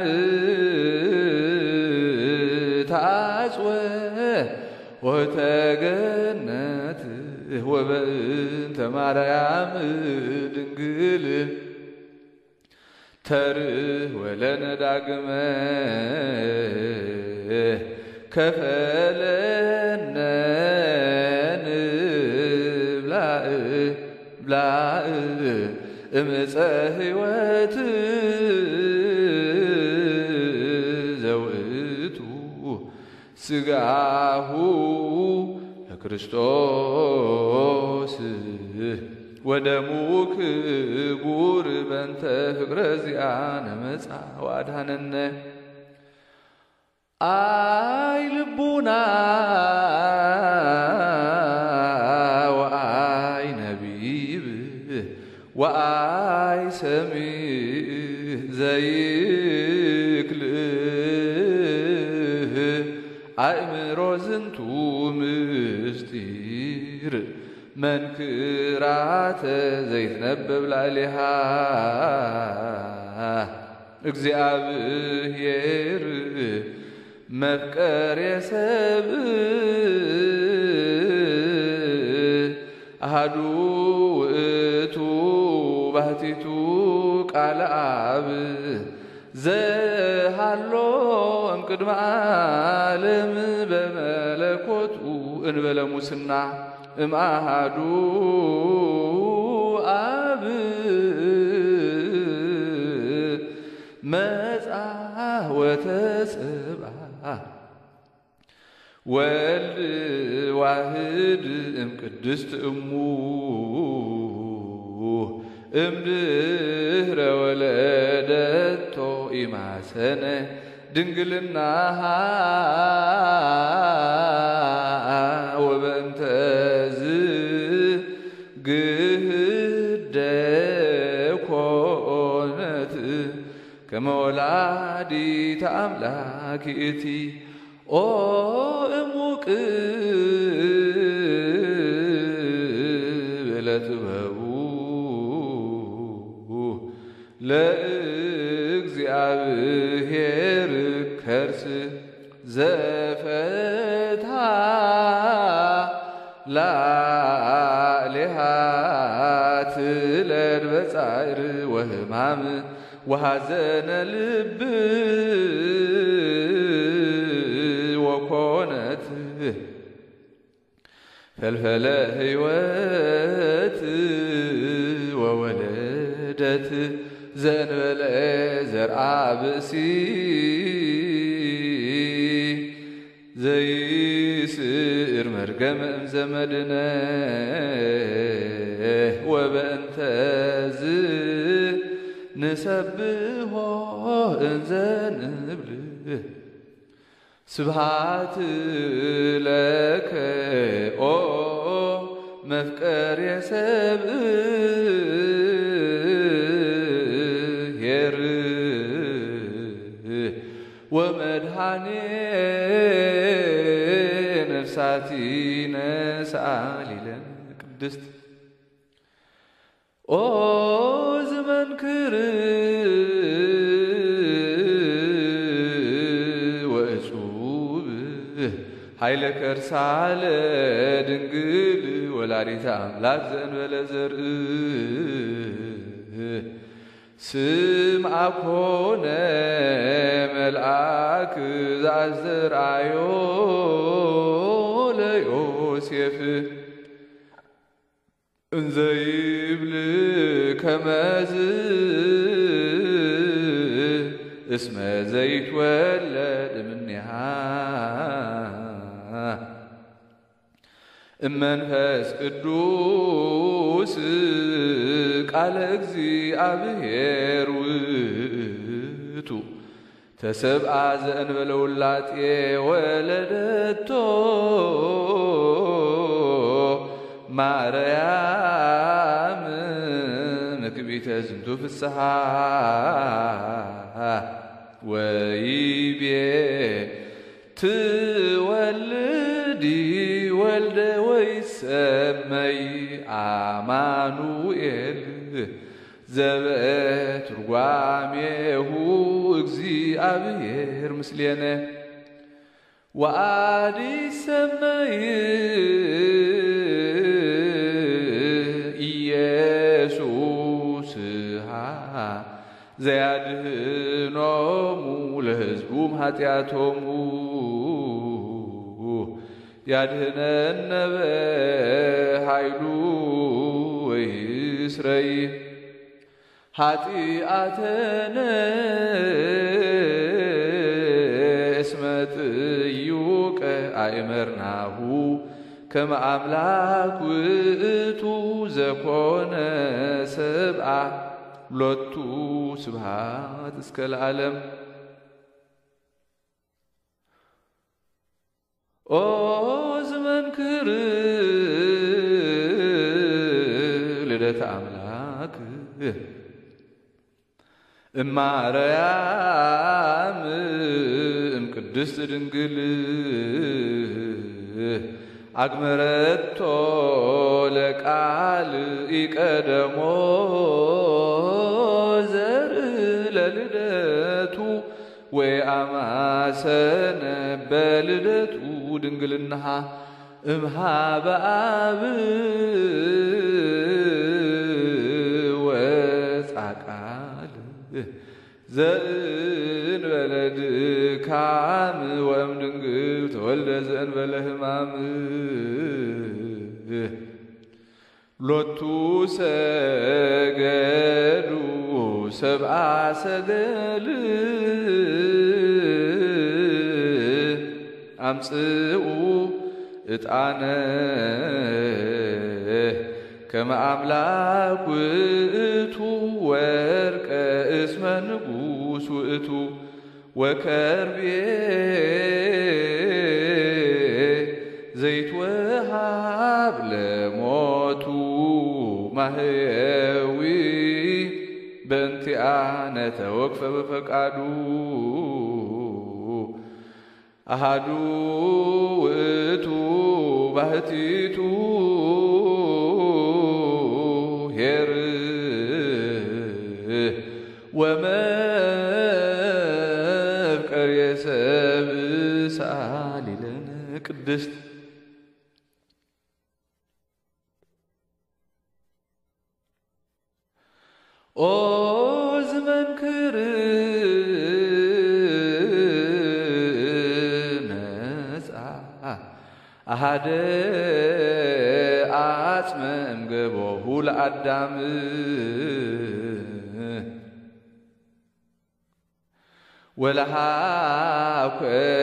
ታጽወ ወተገነት ወበእንተ ማርያም ድንግል ተርኅ ወለነ ዳግመ ከፈለነ ንብላዕ ብላዕ እምፀ ሕይወት ዘውእቱ ሥጋሁ ለክርስቶስ ወደሙ ክቡር በእንተ ፍቅረ ዚአነ መጽአ ወአድኀነነ አይ ልቡና ወአይ ነቢብ ወአይ ሰሚዕ ዘይክልህ አእምሮ ዝንቱ ምስጢር መንክራተ ዘይትነበብ ላዕሌሃ እግዚአብሔር መፍቀሬ ሰብእ አሐዱ ውእቱ ባሕቲቱ ቃለ አብ ዘሃሎ እምቅድመ ዓለም በመለኮቱ እንበለ ሙስና እምአሐዱ አብ መጽአ ወተሰብአ ወልድ ዋህድ እምቅድስት እሙ እምድኅረ ወለደቶ ኢማሰነ ድንግልናሃ ወበእንተዝ ግህደ ኮነት ከመ ወላዲተ አምላክ እቲ ኦ እሙቅ ለእግዚአብሔር ከርስ ዘፈታ ላሌሃት ለድበጻይር ወህማም ወሐዘነ ልብ ወኮነት ፈልፈለ ሕይወት ወወለደት ዘንበለ ዘርአ ብእሲ ዘይስር መርገመ እምዘመድነ ወበእንተ ዝ ንሰብሖ እንዘ ንብል ስብሐት ለከ ኦ መፍቀሬ ሰብእ ወመድኃኔ ነፍሳቲነ ሰአሊለን ቅድስት ኦ ዘመንክር ወእጹብ ኃይለ ከርሳ ለድንግል ወላዲተ አምላክ ዘእንበለ ዘርኢ ስምዐ ኮነ መልአክ ዘአስተርአዮ ለዮሴፍ እንዘ ይብል ከመዝ እስመ ዘይትወለድ እምኔሃ እመንፈስ ቅዱስ ቃለ እግዚአብሔር ውእቱ ተሰብአ ዘእንበለ ውላጤ ወለደቶ ማርያም ምክቢተ ዝንቱ ፍስሐ ወይቤ ትወልዲ ወልደ ወይሰመይ አማኑኤል ዘበትርጓሜሁ እግዚአብሔር ምስሌነ ወአዲ ሰመይ ኢየሱስ ዘያድኅኖሙ ለሕዝቡም ኃጢአቶሙ ያድኅነነ በኃይሉ ወይስረይ ኃጢአተነ እስመ ጥዩቀ አእመርናሁ ከመ አምላክ ውእቱ ዘኮነ ሰብአ ሎቱ ስብሐት እስከ ለዓለም ኦ ዘመንክር ልደተ አምላክ እማርያም እምቅድስት ድንግል አግመረቶ ለቃል ኢቀደሞ ዘርኢ ለልደቱ ወአማሰነ በልደቱ ድንግልናሃ እምኀበ አብ ወጻቃል ዘእንበለ ድካም ወእምድንግል ተወልደ ዘእንበለ ሕማም ሎቱ ሰገዱ ሰብአ ሰገል አምጽኡ ዕጣነ ከመ አምላክ ውእቱ ወርቀ እስመ ንጉሥ ውእቱ ወከርቤ ዘይትወሃብ ለሞቱ ማህየዊ በእንቲአነ ተወክፈ በፈቃዱ አሃዱ ውእቱ ባሕቲቱ ኄር ወመፍቀር የሰብእ ሰአሊ ለነ ቅድስት ኦ ዝመንክር ነጻ አሃደ አጽመ እምገቦሁ ለአዳም ወለሃኮ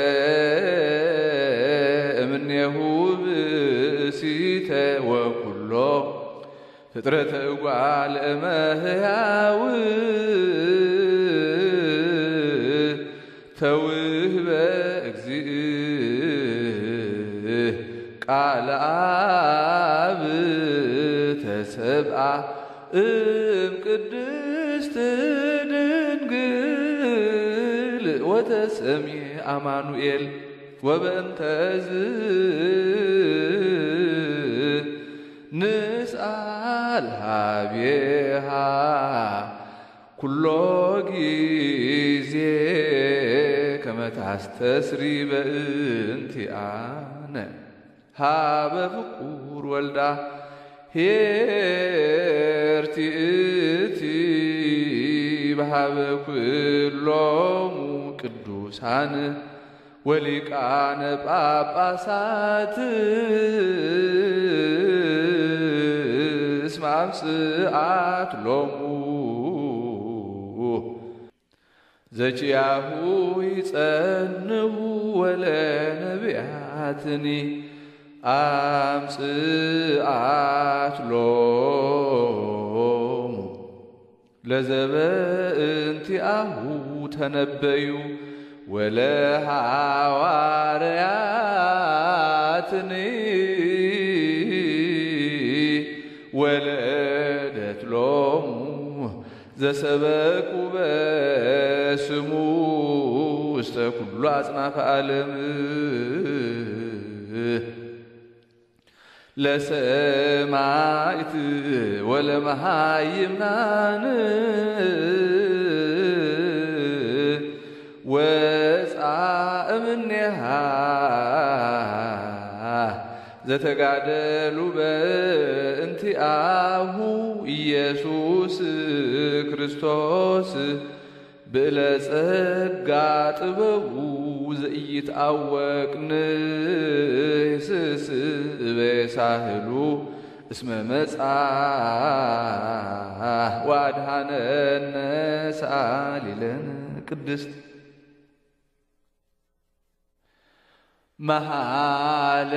እምኔሁ ብእሲተ ወኩሎ ፍጥረተ እጓለ እመሕያው ተውህበ እግዚእ ቃለ አብ ተሰብአ እምቅድስት ድንግል ወተሰምየ አማኑኤል ወበእንተዝ ንስአል ሀቤሃ ኩሎ ጊዜ ከመ ታስተስሪ በእንቲአነ ሀበ ፍቁር ወልዳ ሄርቲእቲ በሀበ ኩሎሙ ቅዱሳን ወሊቃነ ጳጳሳት እስመ አምጽአት ሎሙ ዘቺያሁ ይጸንሁ ወለነቢያትኒ አምጽአት ሎሙ ለዘበእንቲአሁ ተነበዩ ወለሐዋርያትኒ ወለደት ሎሙ ዘሰበኩ በስሙ ውስተ ኩሉ አጽናፈ ዓለም ለሰማዕት ወለመሃይምናን ወፃእ እምኔሃ ዘተጋደሉ በእንቲአሁ ኢየሱስ ክርስቶስ ብእለ ጸጋ ጥበቡ ዘኢይትዐወቅን ስስበሳህሉ እስመ መጻ ወአድኀነነ ሰአሊ ለነ ቅድስት መሃለ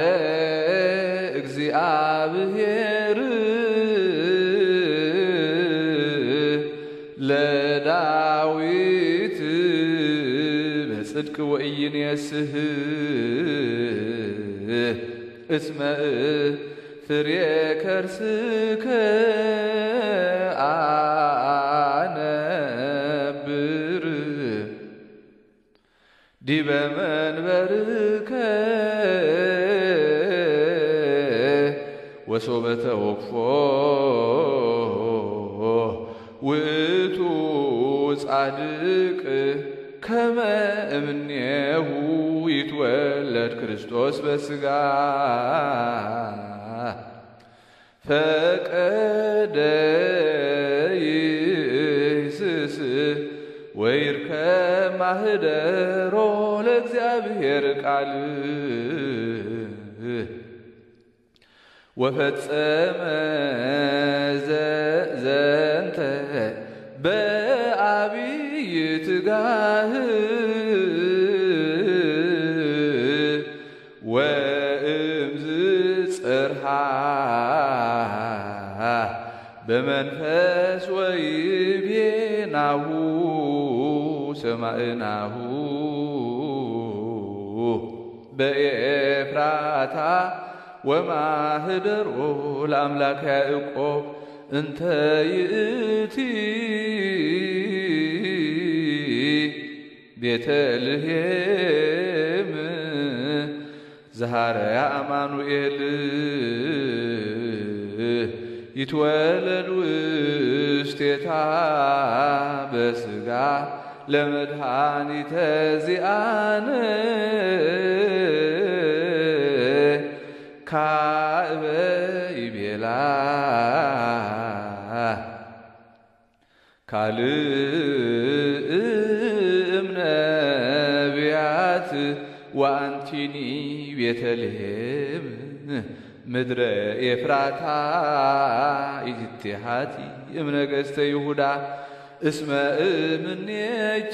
እግዚአብሔር ለዳዊት በጽድቅ ወኢይንየስህ እስመ ፍሬ ከርስከ አነብር ዲበ መንበርከ ወሶበ ተወክፎ ውእቱ ጻድቅ ከመ እምኔሁ ይትወለድ ክርስቶስ በሥጋ ፈቀደ ይህስስ ወይርከብ ማህደሮ ለእግዚአብሔር ቃል ወፈጸመ ዘንተ በአብይ ትጋህ ወእምዝ ጽርሃ በመንፈስ ወይቤናሁ ሰማዕናሁ በኤፍራታ ወማህደሮ ለአምላከ ያዕቆብ እንተ ይእቲ ቤተልሔም ዘሃረያ አማኑኤል ይትወለድ ውስቴታ በስጋ ለመድኃኒተ ዚአነ ካዕበ ይቤላ ካልእም ነቢያት ወአንቲኒ ቤተልሔም ምድረ ኤፍራታ ኢትሃቲ እምነገሥተ ይሁዳ እስመ እምኔኪ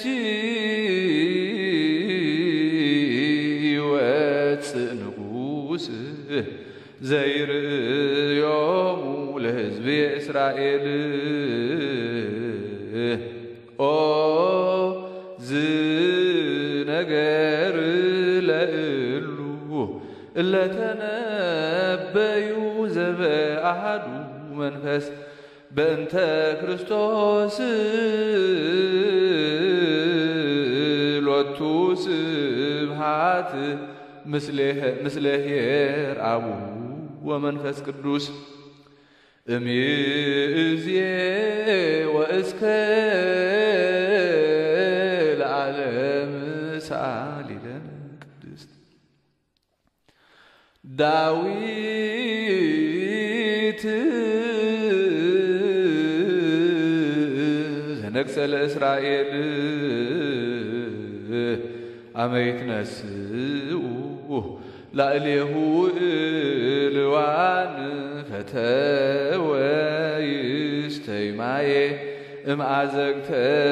ይወፅእ ንጉሥ ዘይርእዮሙ ለሕዝብ እስራኤል ኦ ዝነገር ለእሉ እለተነበዩ ዘበአሐዱ መንፈስ በእንተ ክርስቶስ ሎቱ ስብሐት ምስለ ኄር አቡሁ ወመንፈስ ቅዱስ እምይእዜ ወእስከ ለዓለም ሰአሊ ለነ ቅድስት ዳዊት ዘነግሠ ለእስራኤል አመ ይትነስኡ ላዕሌሁ እልዋን ፈተወ ይስተይ ማየ እምአዘግተ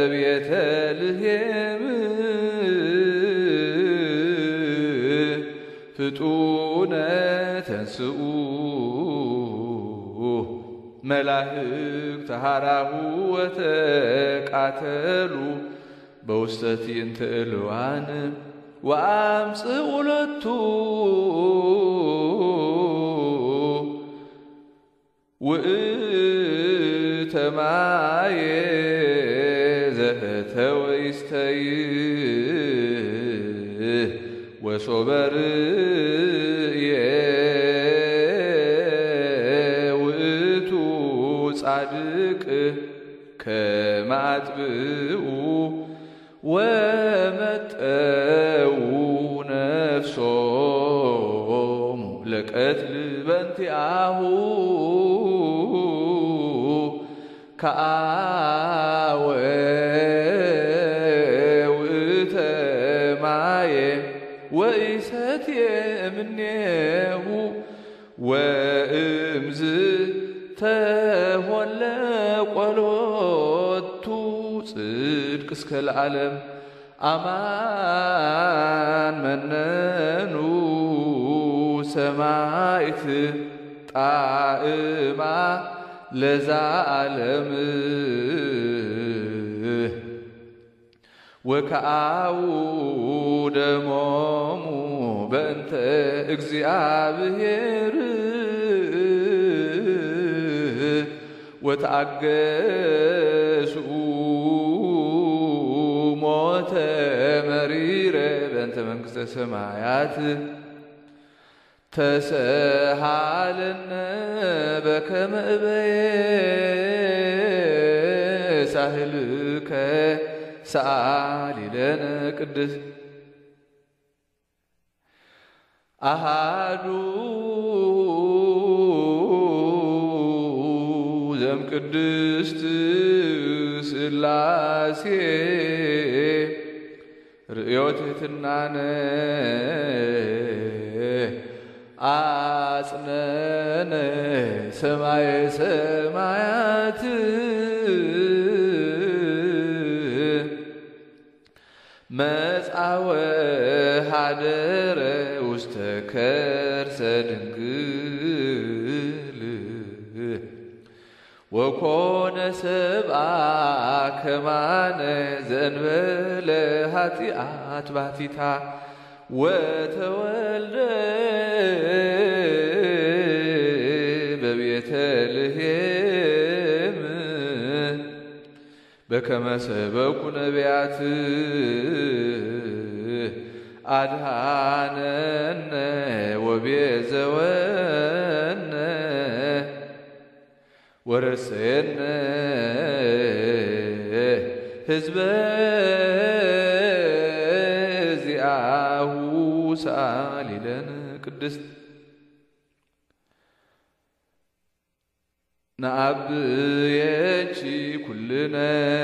ቤተልሔም ፍጡነ ተንስኡ መላእክት ሀራሁ ወተቃተሉ በውስተ ትዕይንተ እልዋን ወአምጽኡ ሎቱ ውእተ ማየ ዘእተወ ይስተይ ወሶበ ርእየ ውእቱ ጻድቅ ከመ አጥብኡ ወመጠው ነፍሶሙ ለቀትል በእንቲአሁ ከአወ ውእተ ማየ ወኢሰትየ እምኔሁ ወእምዝ ተሆለ ቆሎቱ ጽድቅ እስከ ለዓለም አማን መነኑ ሰማዕት ጣዕማ ለዛ ዓለም ወከአው ደሞሙ በእንተ እግዚአብሔር ወተአገስኡ ሞተ መሪረ በእንተ መንግሥተ ሰማያት ተሰሃለነ በከመ እበየ ሳህልከ ሰአሊ ለነ ቅድስት አሃዱ ዘእምቅድስት ሥላሴ ርእዮት ትሕትናነ አጽነነ ሰማየ ሰማያት መጻወ ሀደረ ውስተ ከርሰ ድንግል ወኮነ ሰብአ ከማነ ዘእንበለ ኃጢአት ባሕቲታ ወተወልደ በቤተልሔም በከመ ሰበኩ ነቢያት አድኃነነ ወቤዘወነ ወረሰየነ ሕዝበ ዚአሁ ሳሊለን ቅድስት ነአብየኪ ኩልነ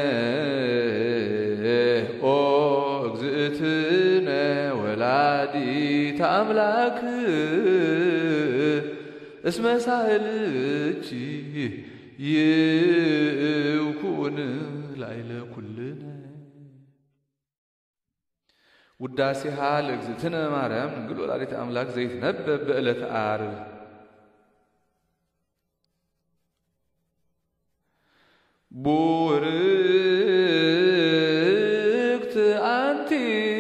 ኦ እግዝእትነ ወላዲተ አምላክ እስመ ሳህልኪ ይኩን ላዕለ ኩልነ ውዳሴሃ ለእግዝእትነ ማርያም ድንግል ወላዲተ አምላክ ዘይትነበብ በዕለተ ዓርብ ቡርክት አንቲ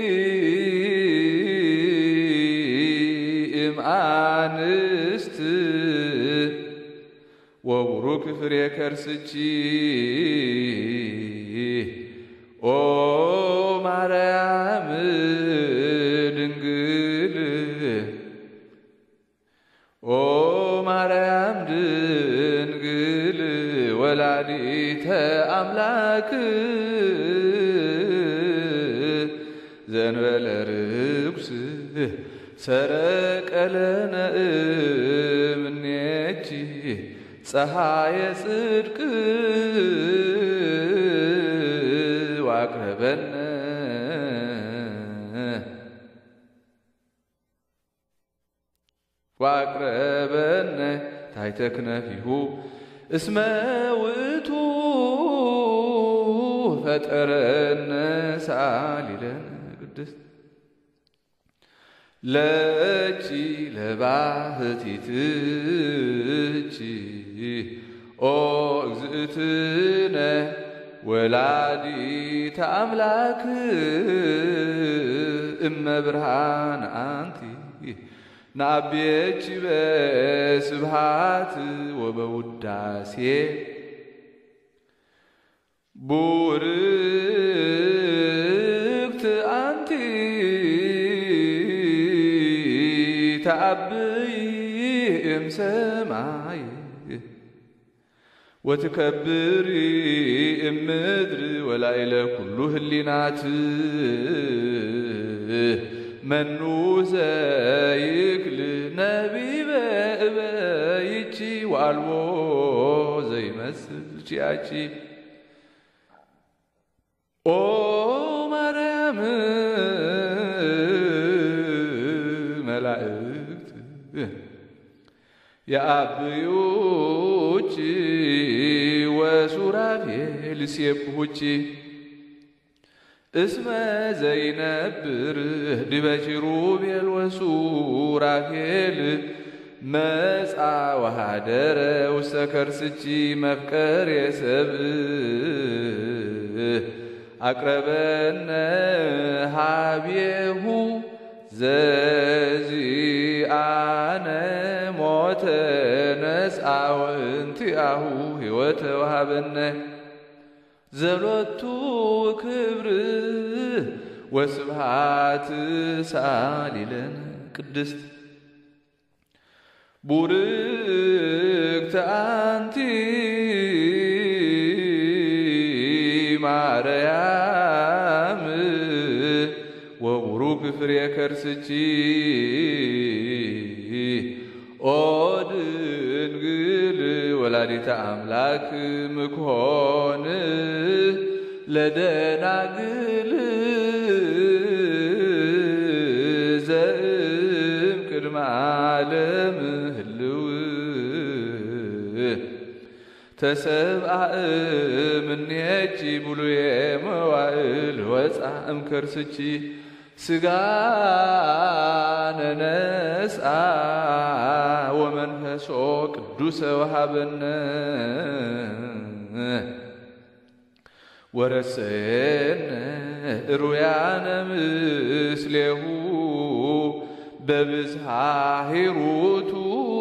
እምአንስት ወቡሩክ ፍሬ ከርስኪ ኦ ማርያም ድንግል ኦ ማርያም ድንግል ወላዲተ አምላክ ዘንበለ ርኩስ ሰረቀለነ እምኔኪ ፀሐየ ጽድቅ ዋቅረበነ ዋቅረበነ ታሕተ ክነፊሁ እስመ ውእቱ ፈጠረነ ሳሊለን ቅድስት ለኪ ለባህቲትኪ ኦ እግዝእትነ ወላዲተ አምላክ እመ ብርሃን አንቲ ናብየኪ በስብሃት ወበውዳሴ ቡርክት አንቲ ተአብይ እምሰማይ ወትከብሪ እምድር ወላዕለ ኩሉ ህሊናት መኑ ዘይክል ነቢበ እበይቺ ወአልቦ ዘይመስል ቺያቺ ኦ ማርያም መላእክት የአብዩቺ ወሱራፌል ሲብሁቺ እስመ ዘይነብር ዲበ ኪሩቤል ወሱራፌል መጻ ወሃደረ ውስተ ከርስኪ መፍቀሬ ሰብእ አቅረበነ ሀቤሁ ዘዚአነ ሞተ ነስአ ወእንቲአሁ ሕይወተ ወሃበነ ዘሎቱ ክብር ወስብሃት ሳሊለን ቅድስት ቡርክት አንቲ ማርያም ወቡሩክ ፍሬ ከርስኪ ኦ ድንግል ወላዲተ አምላክ ምክሆን ለደናግል ዘእም ቅድመ ዓለም ህልው ተሰብአ እምኔኪ ብሉየ መዋዕል ወፃ እምከርስኪ ሥጋነ ነስአ ወመንፈሶ ቅዱሰ ወሃበነ ወረሰየነ ሩያነ ምስሌሁ በብዝሃ ሂሩቱ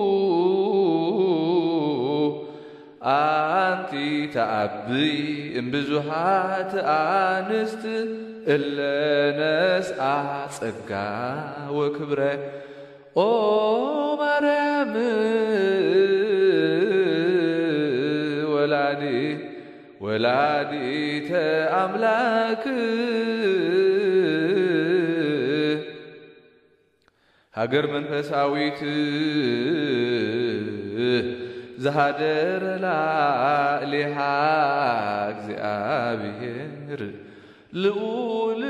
አንቲ ተአብይ እምብዙሃት አንስት እለ ነስአ ጸጋ ወክብረ ኦ ማርያም ወላዲ ወላዲተ አምላክ ሀገር መንፈሳዊት ዘሃደረ ላዕሌሃ እግዚአብሔር ልዑል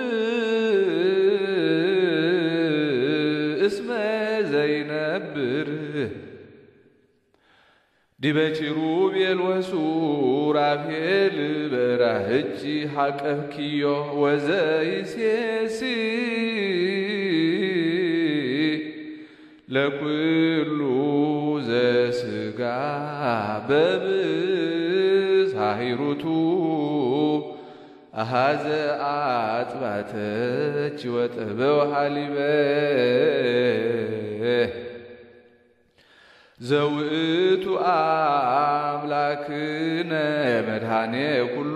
እስመ ዘይነብር ዲበ ኪሩቤል ወሱራፌል በራህጂ ሐቀፍኪዮ ወዘይሴሲ ለኩሉ ዘስጋ በብሳሂሩቱ አሃዘ አጥባተች ወጠበው ሐሊበ ዘውእቱ አምላክነ መድኃኔ ኩሉ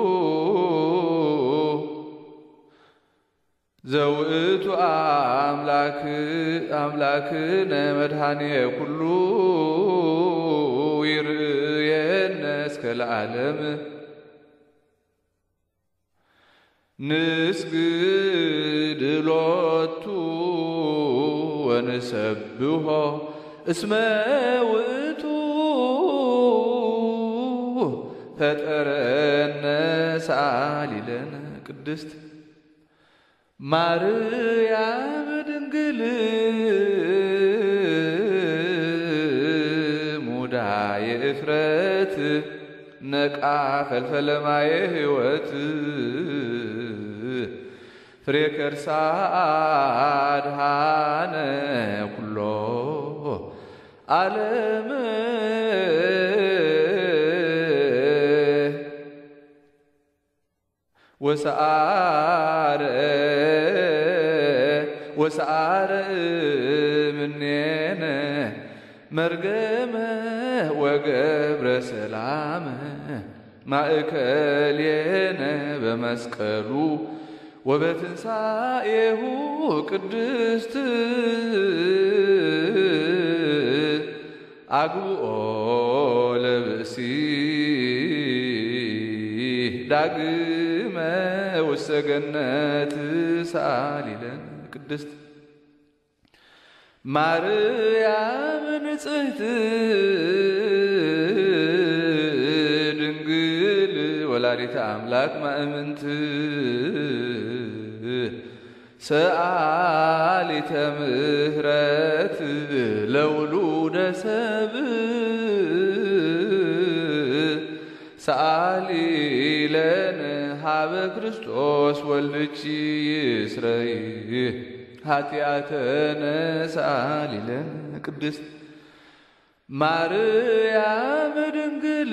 ዘውእቱ አምላክ አምላክነ መድኃኔ ኩሉ ይርየነ እስከ ለዓለም ንስግድ ሎቱ ወንሰብሖ እስመ ውእቱ ፈጠረነ ሳሊለነ ቅድስት ማርያም ድንግል ሙዳየ እፍረት ነቃ ፈልፈለማየ ሕይወት ፍሬ ከርሳ አድኃነ ኩሎ ዓለም ወሰአረ ወሰአረ እምኔነ መርገመ ወገብረ ሰላም ማእከሌነ በመስቀሉ ወበትንሣኤሁ ቅድስት አግብኦ ለብእሲ ዳግመ ውስተ ገነት ሳሊለን ቅድስት ማርያም ንጽሕት ድንግል ወላዲተ አምላክ ማእምንት ሰአሊተ ምሕረት ለውሉደ ሰብእ ሰአሊ ለነ ሀበ ክርስቶስ ወልድኪ ይስረይ ኃጢአተነ ሰአሊ ለነ ቅድስት ማርያም ድንግል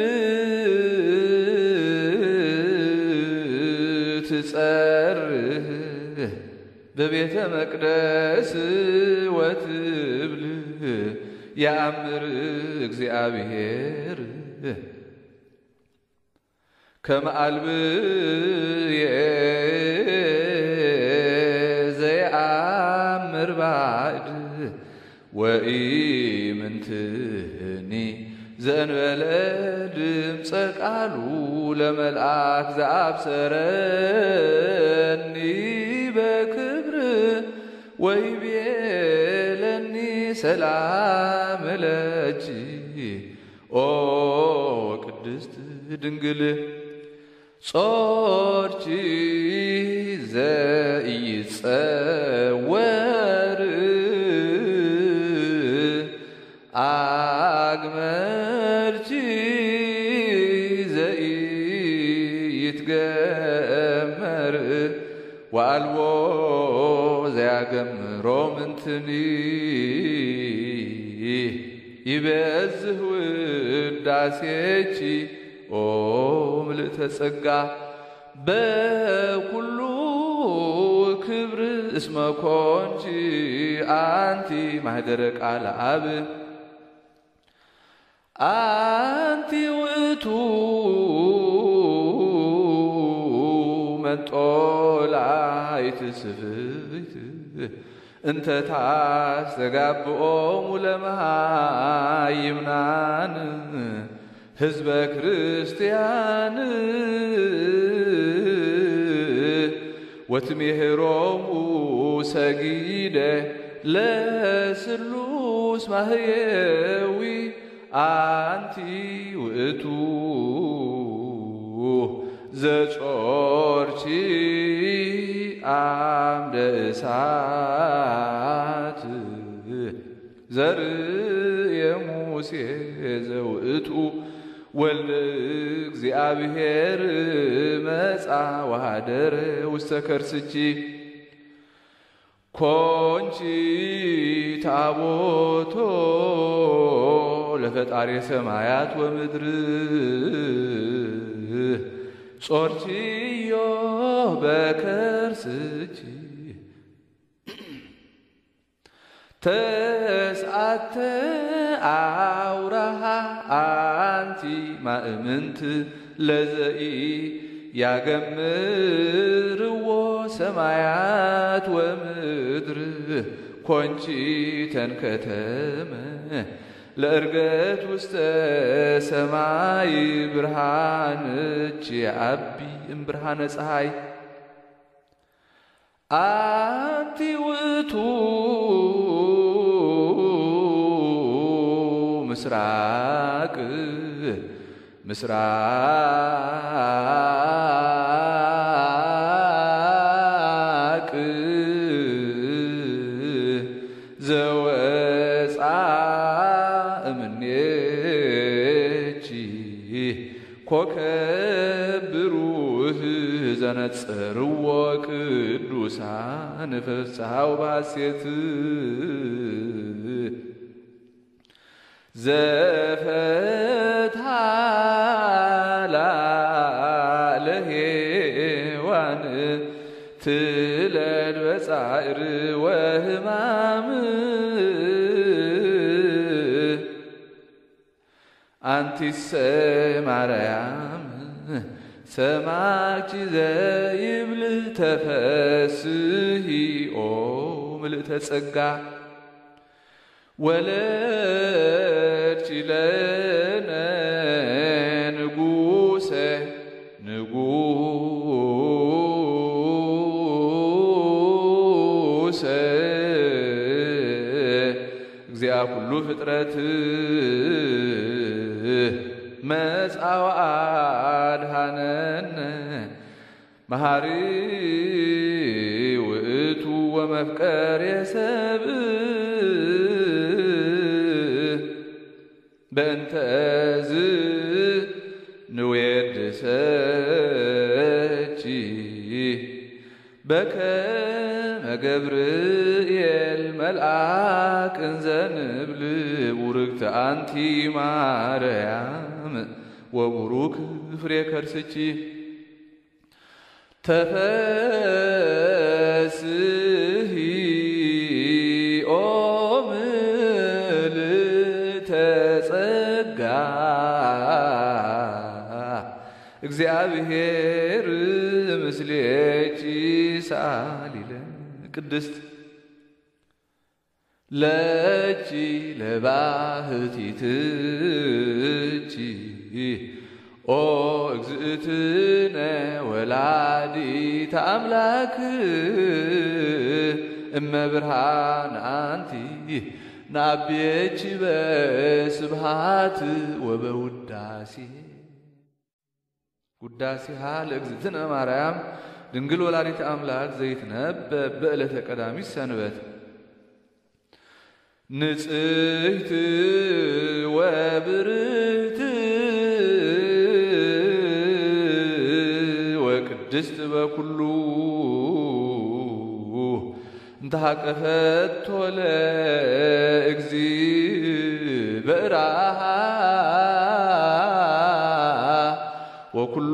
ትጸርህ በቤተ መቅደስ ወትብል ያአምር እግዚአብሔር ከመአልብየ ዘየአምር ባዕድ ወኢምንትኒ ዘእንበለ ድምፀ ቃሉ ለመልአክ ዘአብሰረኒ በክብር ወይቤለኒ ሰላም ለኪ ኦ ቅድስት ድንግል ጾርኪ ዘኢይጸወር አግመርኪ ዘኢይትገመር ወአልቦ ዘያገምሮ ምንትኒ ይበዝህ ውዳሴኪ ኦ ምልዕተ ጸጋ በኩሉ ክብር እስመ ኮንኪ አንቲ ማኅደረ ቃለ አብ አንቲ ውእቱ መንጦላዕት ስፍሕት እንተ ታስተጋብኦሙ ለመሃይምናን ሕዝበ ክርስቲያን ወትሜህሮሙ ሰጊደ ለስሉስ ማህየዊ አንቲ ውእቱ ዘጾርቺ አምደ እሳት ዘርእየ ሙሴ ዘውእቱ ወልደ እግዚአብሔር መጻ ወኀደረ ውስተ ከርስቺ ኮንቺ ታቦቶ ለፈጣሪ ሰማያት ወምድር ጾርቺዮ በከርስቺ ተስዓተ አውራሃ አንቲ ማእምንት ለዘኢ ያገምርዎ ሰማያት ወምድር ኮንቺ ተንከተመ ለእርገት ውስተ ሰማይ ብርሃንቺ አቢ እምብርሃነ ፀሐይ አንቲ ውእቱ ምስራቅ ምስራቅ ዘወፃ እምኔቺ ኮከብ ብሩህ ዘነጽርዎ ቅዱሳን ፍስሐው ባሴት ዘፈታ ለሔዋን ትለድ በጻዕር ወሕማም አንቲሰ ማርያም ሰማዕቲ ዘይብል ተፈስሒ ኦ ምልዕተ ጸጋ ወለድኪ ለነ ንጉሰ ንጉሰ እግዚአ ኩሉ ፍጥረት መጽአ ወአድኀነነ መሐሪ ውእቱ ወመፍቀሬ ሰብእ በእንተ ዝ ንዌድሰኪ በከመ ገብርኤል መልአክ እንዘ ንብል ቡርክት አንቲ ማርያም ወቡሩክ ፍሬ ከርስኪ ተፈስሒ ኦ ምልዕተ ጸጋ እግዚአብሔር ምስሌኪ ሳሊለን ቅድስት ለኪ ለባህቲትኪ ኦ እግዝእትነ ወላዲተ አምላክ እመብርሃን አንቲ ናቤኪ በስብሐት ወበውዳሴ ውዳሴሃ ለእግዝእትነ ማርያም ድንግል ወላዲተ አምላክ ዘይትነበብ በዕለተ ቀዳሚት ሰንበት ንጽሕት ወብርህት ወቅድስት በኩሉ እንተሃቀፈቶ ለእግዚእ በእራሃ ወኩሉ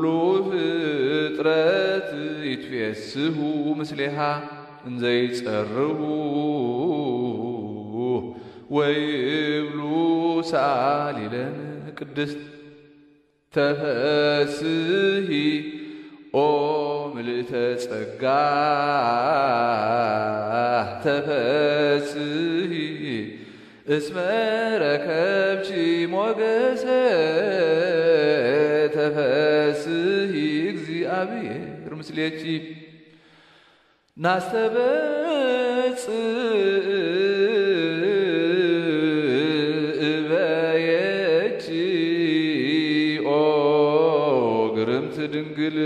ፍጥረት ይትፌስሑ ምስሌሃ እንዘ ይጸርሁ ወይብሉ ሳሊለን ቅድስት ተፈስሒ ኦ ምልዕተ ጸጋ ተፈስሒ እስመ ረከብቺ ሞገሰ ተፈስሒ እግዚአብሔር ምስሌኪ ናስተበጽእ በየቺ ኦ ግርምት ድንግል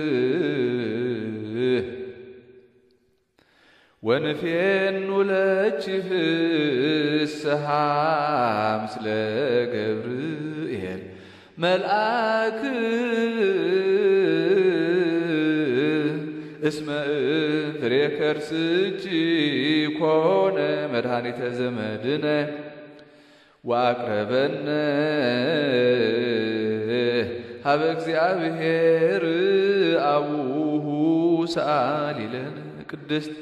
ወንፌኑ ለኪ ፍስሓ ምስለ ገብርኤል መልአክ እስመ ፍሬ ከርስኪ ኮነ መድኃኒተ ዘመድነ ወአቅረበነ ሀበ እግዚአብሔር አቡሁ ሰአሊ ለነ ቅድስት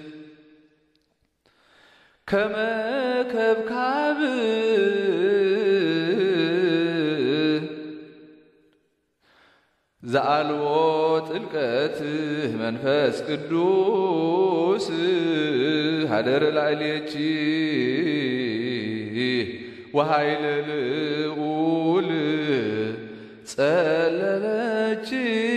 ከመ ከብካብ ዘአልቦ ጥልቀት መንፈስ ቅዱስ ሀደረ ላዕሌኪ ወኃይለ ልዑል ጸለለኪ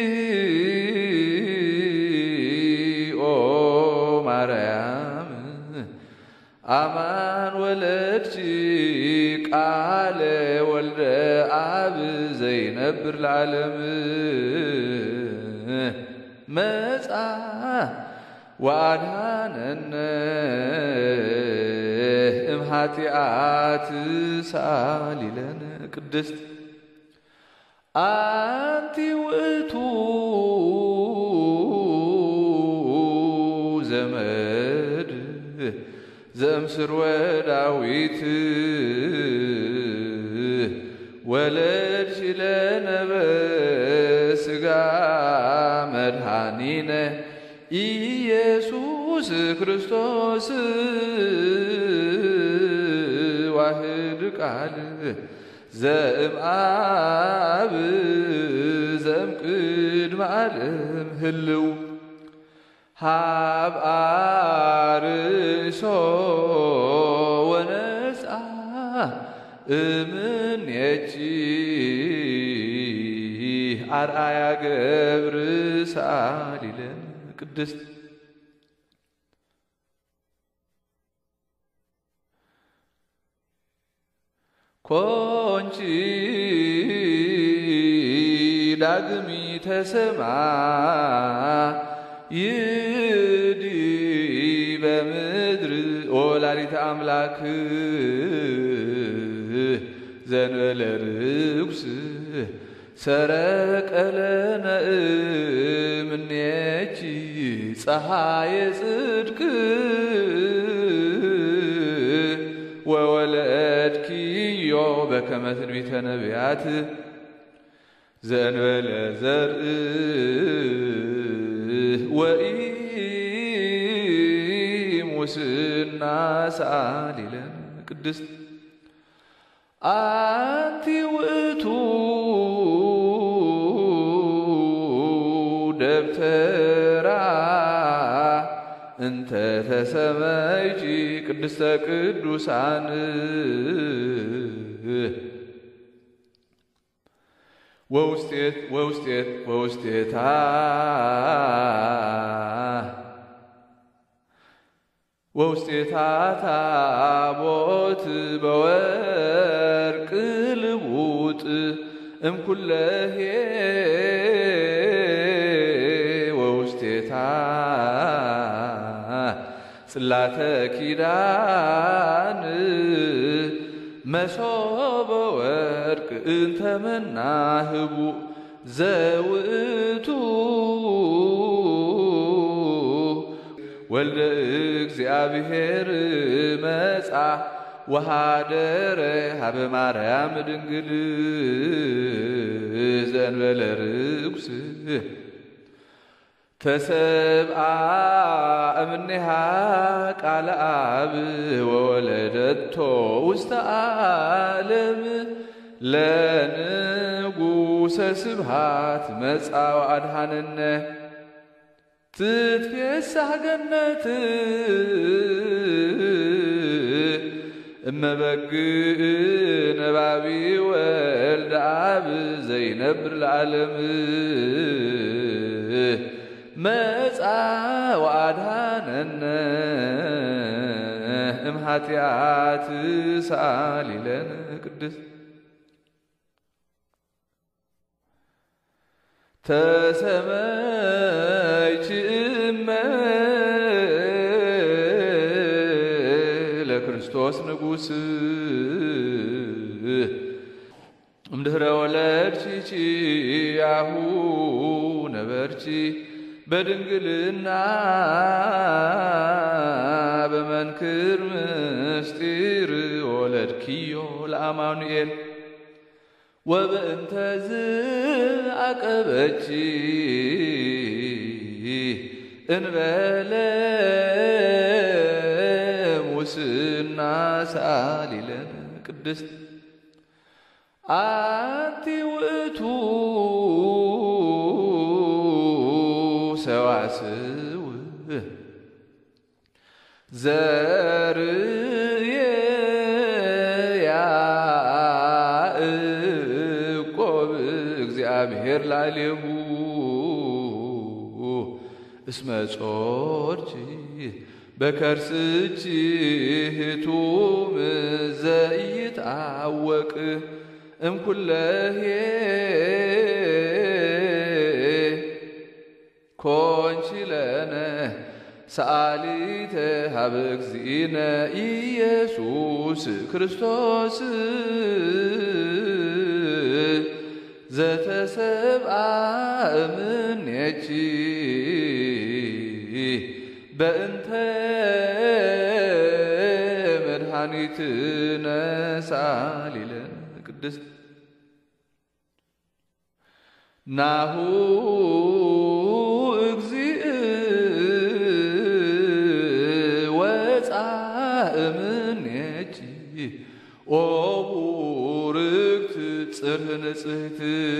ኦ ማርያም አማን ወለድኪ ቃለ ወልደ አብ ዘይነብር ለዓለም መጻ ወአድኀነነ እምኃጢአት ሰአሊ ለነ ቅድስት አንቲ ውእቱ ዘመድ ዘእምስርወ ዳዊት ወለድኪ ለነ በሥጋ መድኃኒነ ኢየሱስ ክርስቶስ ዋህድ ቃል ዘእምአብ ዘእምቅድመ ዓለም ህልው ሀብ አርሶ ወነጻ እምኔኪ አርአያ ገብር ሰአሊ ለነ ቅድስት ኮንቺ ዳግሚተ ሰማይ በምድር ወላዲተ አምላክ ዘንበለ ርኩስ ሰረቀ ለነ እምኔኪ ፀሐየ ጽድቅ ወወለድኪዮ በከመ ትንቢተ ነቢያት ዘእንበለ ዘርእ ወኢሙስና ሰአሊ ለነ ቅድስት አንቲ ውእቱ ደብተራ እንተ ተሰመይኪ ቅድስተ ቅዱሳን ወውስቴት ወውስቴት ወውስቴታ ወውስቴታ ታቦት በወርቅ ልቡጥ እምኩለሄ ወውስቴታ ጽላተ ኪዳን መሶበ ወርቅ እንተ መናህቡ ዘውእቱ ወልደ እግዚአብሔር መጻ ወሃደረ ሀበ ማርያም ድንግል ዘእንበለ ርኩስ ተሰብአ እምኔሃ ቃለ አብ ወወለደቶ ውስተ ዓለም ለንጉሠ ስብሐት መጻ ወአድኀነነ ትትፌሳህ ገነት እመበግ ነባቢ ወልደ አብ ዘይነብር ለዓለም መጻ ወአድኀነነ እምኃጢአት ሳሊለነ ቅድስት ተሰመይች እመ ለክርስቶስ ንጉሥ እምድኅረ ወለድኪ ኪያሁ ነበርኪ በድንግልና በመንክር ምስጢር ወለድኪዮ ለአማኑኤል ወበእንተዝ አቀበኪ እንበለ ሙስና ሳሊለነ ቅድስት አንቲ ውእቱ ሰዋስው ዘርየ ያዕቆብ እግዚአብሔር ላዕሌሁ እስመ ጾርኪ በከርስኪ ህቱም ዘኢይትዐወቅ እምኩለሄ ኮንቺ ለነ ሰአሊተ ሀበ እግዚእነ ኢየሱስ ክርስቶስ ዘተሰብአ እምኔኪ በእንተ መድኃኒትነ ሳሊለነ ቅድስት ናሁ እግዚእ ወጻእ እምኔኪ ኦ ቡርክት ጽርሕ ንጽሕት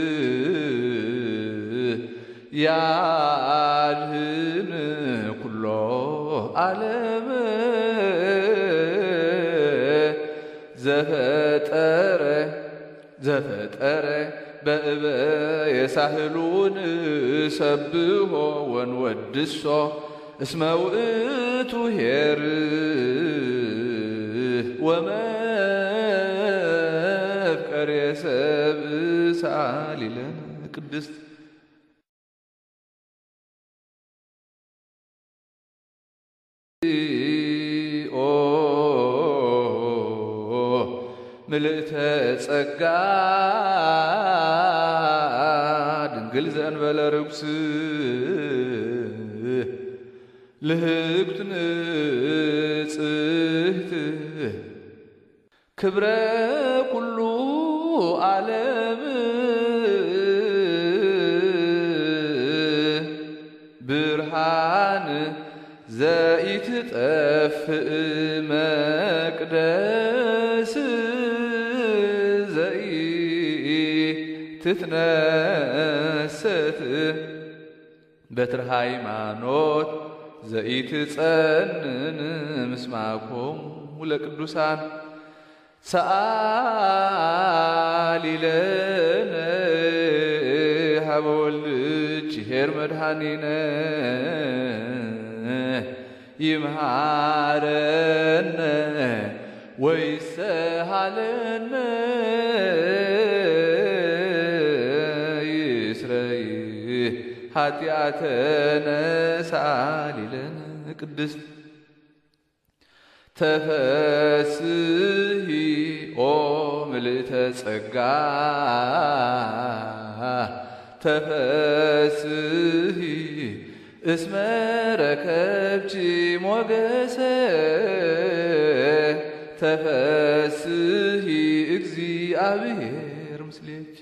ያድኅን ኩሎ ዓለም ዘፈጠረ ዘፈጠረ በእበ የሳህሉን ሰብሖ ወንወድሶ እስመ ውእቱ ኄር ወመፍቀሬ ሰብእ ሳሊለነ ቅድስት ኦ ምልእተ ጸጋ ድንግል ዘእንበለ ርኩስ ልህብት ንጽሕት ክብረ ኩሉ ዓለም ብርሃን ዘኢትጠፍእ መቅደስ ዘኢትትነሰት በትረ ሃይማኖት ዘኢትጸንን ምስማኮሙ ለቅዱሳን ሰአሊ ለነ ሀበ ወልድኪ ኄር መድኃኒነ ይምሃረነ ወይሰሃለነ ይስረይ ኃጢአተነ ሳሊለነ ቅድስት ተፈስሒ ኦ ምልእተ ጸጋ ተፈስሒ እስመ ረከብኪ ሞገሰ ተፈስሒ እግዚአብሔር ምስሌኪ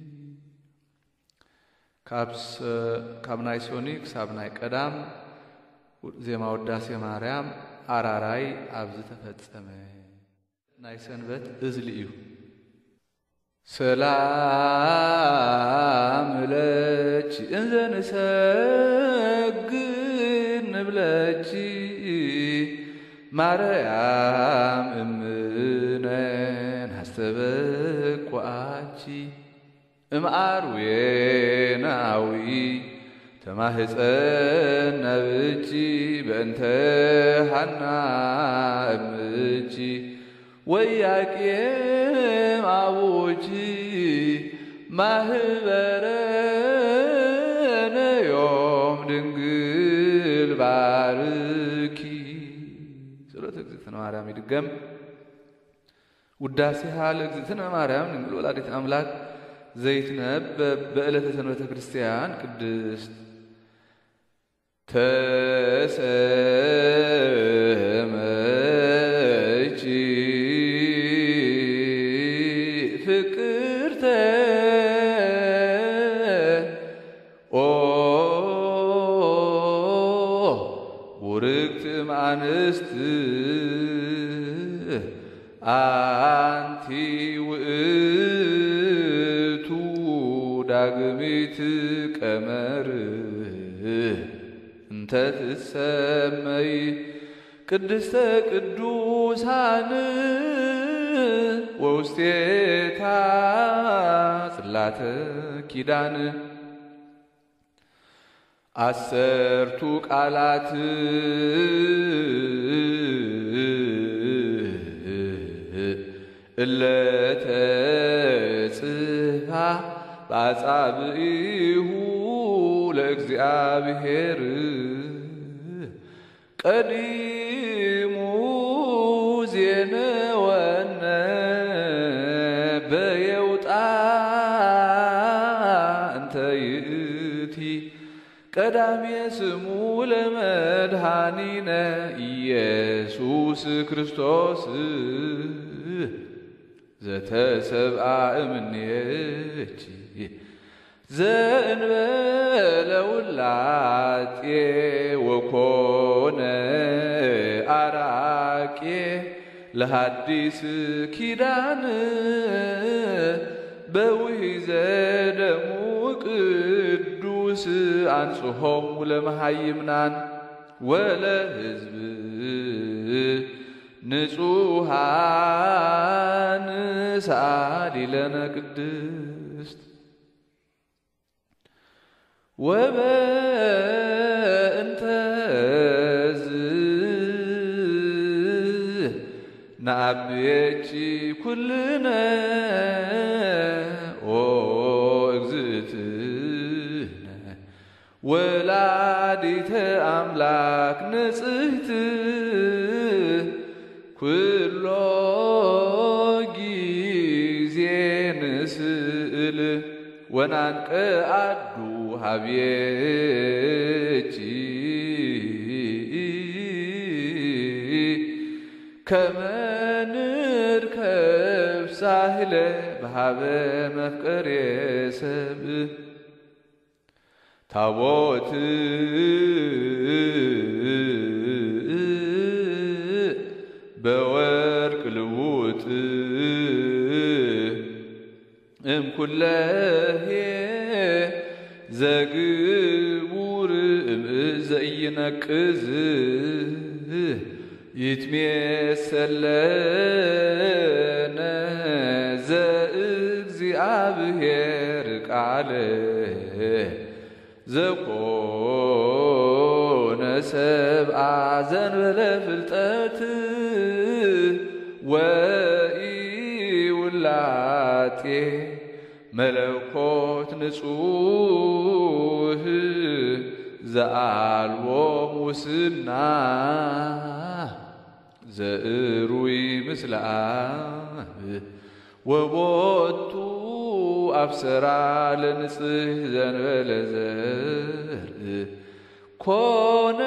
ካብ ናይ ሶኒ ክሳብ ናይ ቀዳም ዜማ ውዳሴ ማርያም አራራይ ኣብዚ ተፈጸመ ናይ ሰንበት እዝሊ እዩ። ሰላም ለኪ እንዘ ንሰግድ ንብለኪ ማርያም እም እምአርዌናዊ ተማህፀን ነብጂ በእንተ ሐና እምጂ ወያቄም አቡጂ ማህበረነ ዮም ድንግል ባርኪ። ጸሎተ እግዝእትነ ማርያም ይድገም። ውዳሴሃ ለእግዝእትነ ማርያም ድንግል ወላዲተ አምላክ ዘይትነበብ በዕለተ ሰንበተ ክርስቲያን ቅድስት ተሰመች ፍቅርተ ኦ ቡርክት እምአንስት አንቲ ውእቱ ዳግሚት ቀመር እንተ ትሰመይ ቅድስተ ቅዱሳን ወውስቴታ ጽላተ ኪዳን አሰርቱ ቃላት እለተ ጽፋ በአጻብዒሁ ለእግዚአብሔር ቀዲሙ ዜነወነ በየውጣ እንተ ይእቲ ቀዳሜ ስሙ ለመድኃኒነ ኢየሱስ ክርስቶስ ዘተሰብአ እምኔኪ ዘእንበለ ውላጤ ወኮነ አራቄ ለሐዲስ ኪዳን በውሒዘ ደሙ ቅዱስ አንጽሖሙ ለመሃይምናን ወለሕዝብ ንጹሃን ሰአሊ ለነ ቅድስት ወበእንተዝ ናብየኪ ኩልነ ኦ እግዝእትነ ወላዲተ አምላክ ንጽሕት ኩሎ ጊዜ ንስእል ወናንቀአዱ ሀብየኪ ከመ ንርከብ ሳህለ በሃበ መፍቀሬ ሰብእ ታቦት በወርቅ ልውጥ እምኩለሄ ዘግቡር እምዘኢይነቅዝ ይትሜሰለነ ዘእግዚአብሔር ቃል ዘኮነ ሰብአ ዘእንበለ ፍልጠት ወኢውላጤ መለኮት ንጹሕ ዘአልቦ ሙስና ዘእሩይ ምስለ አብ ወቦቱ አብሰራ ለንጽሕ ዘእንበለ ዘርእ ኮነ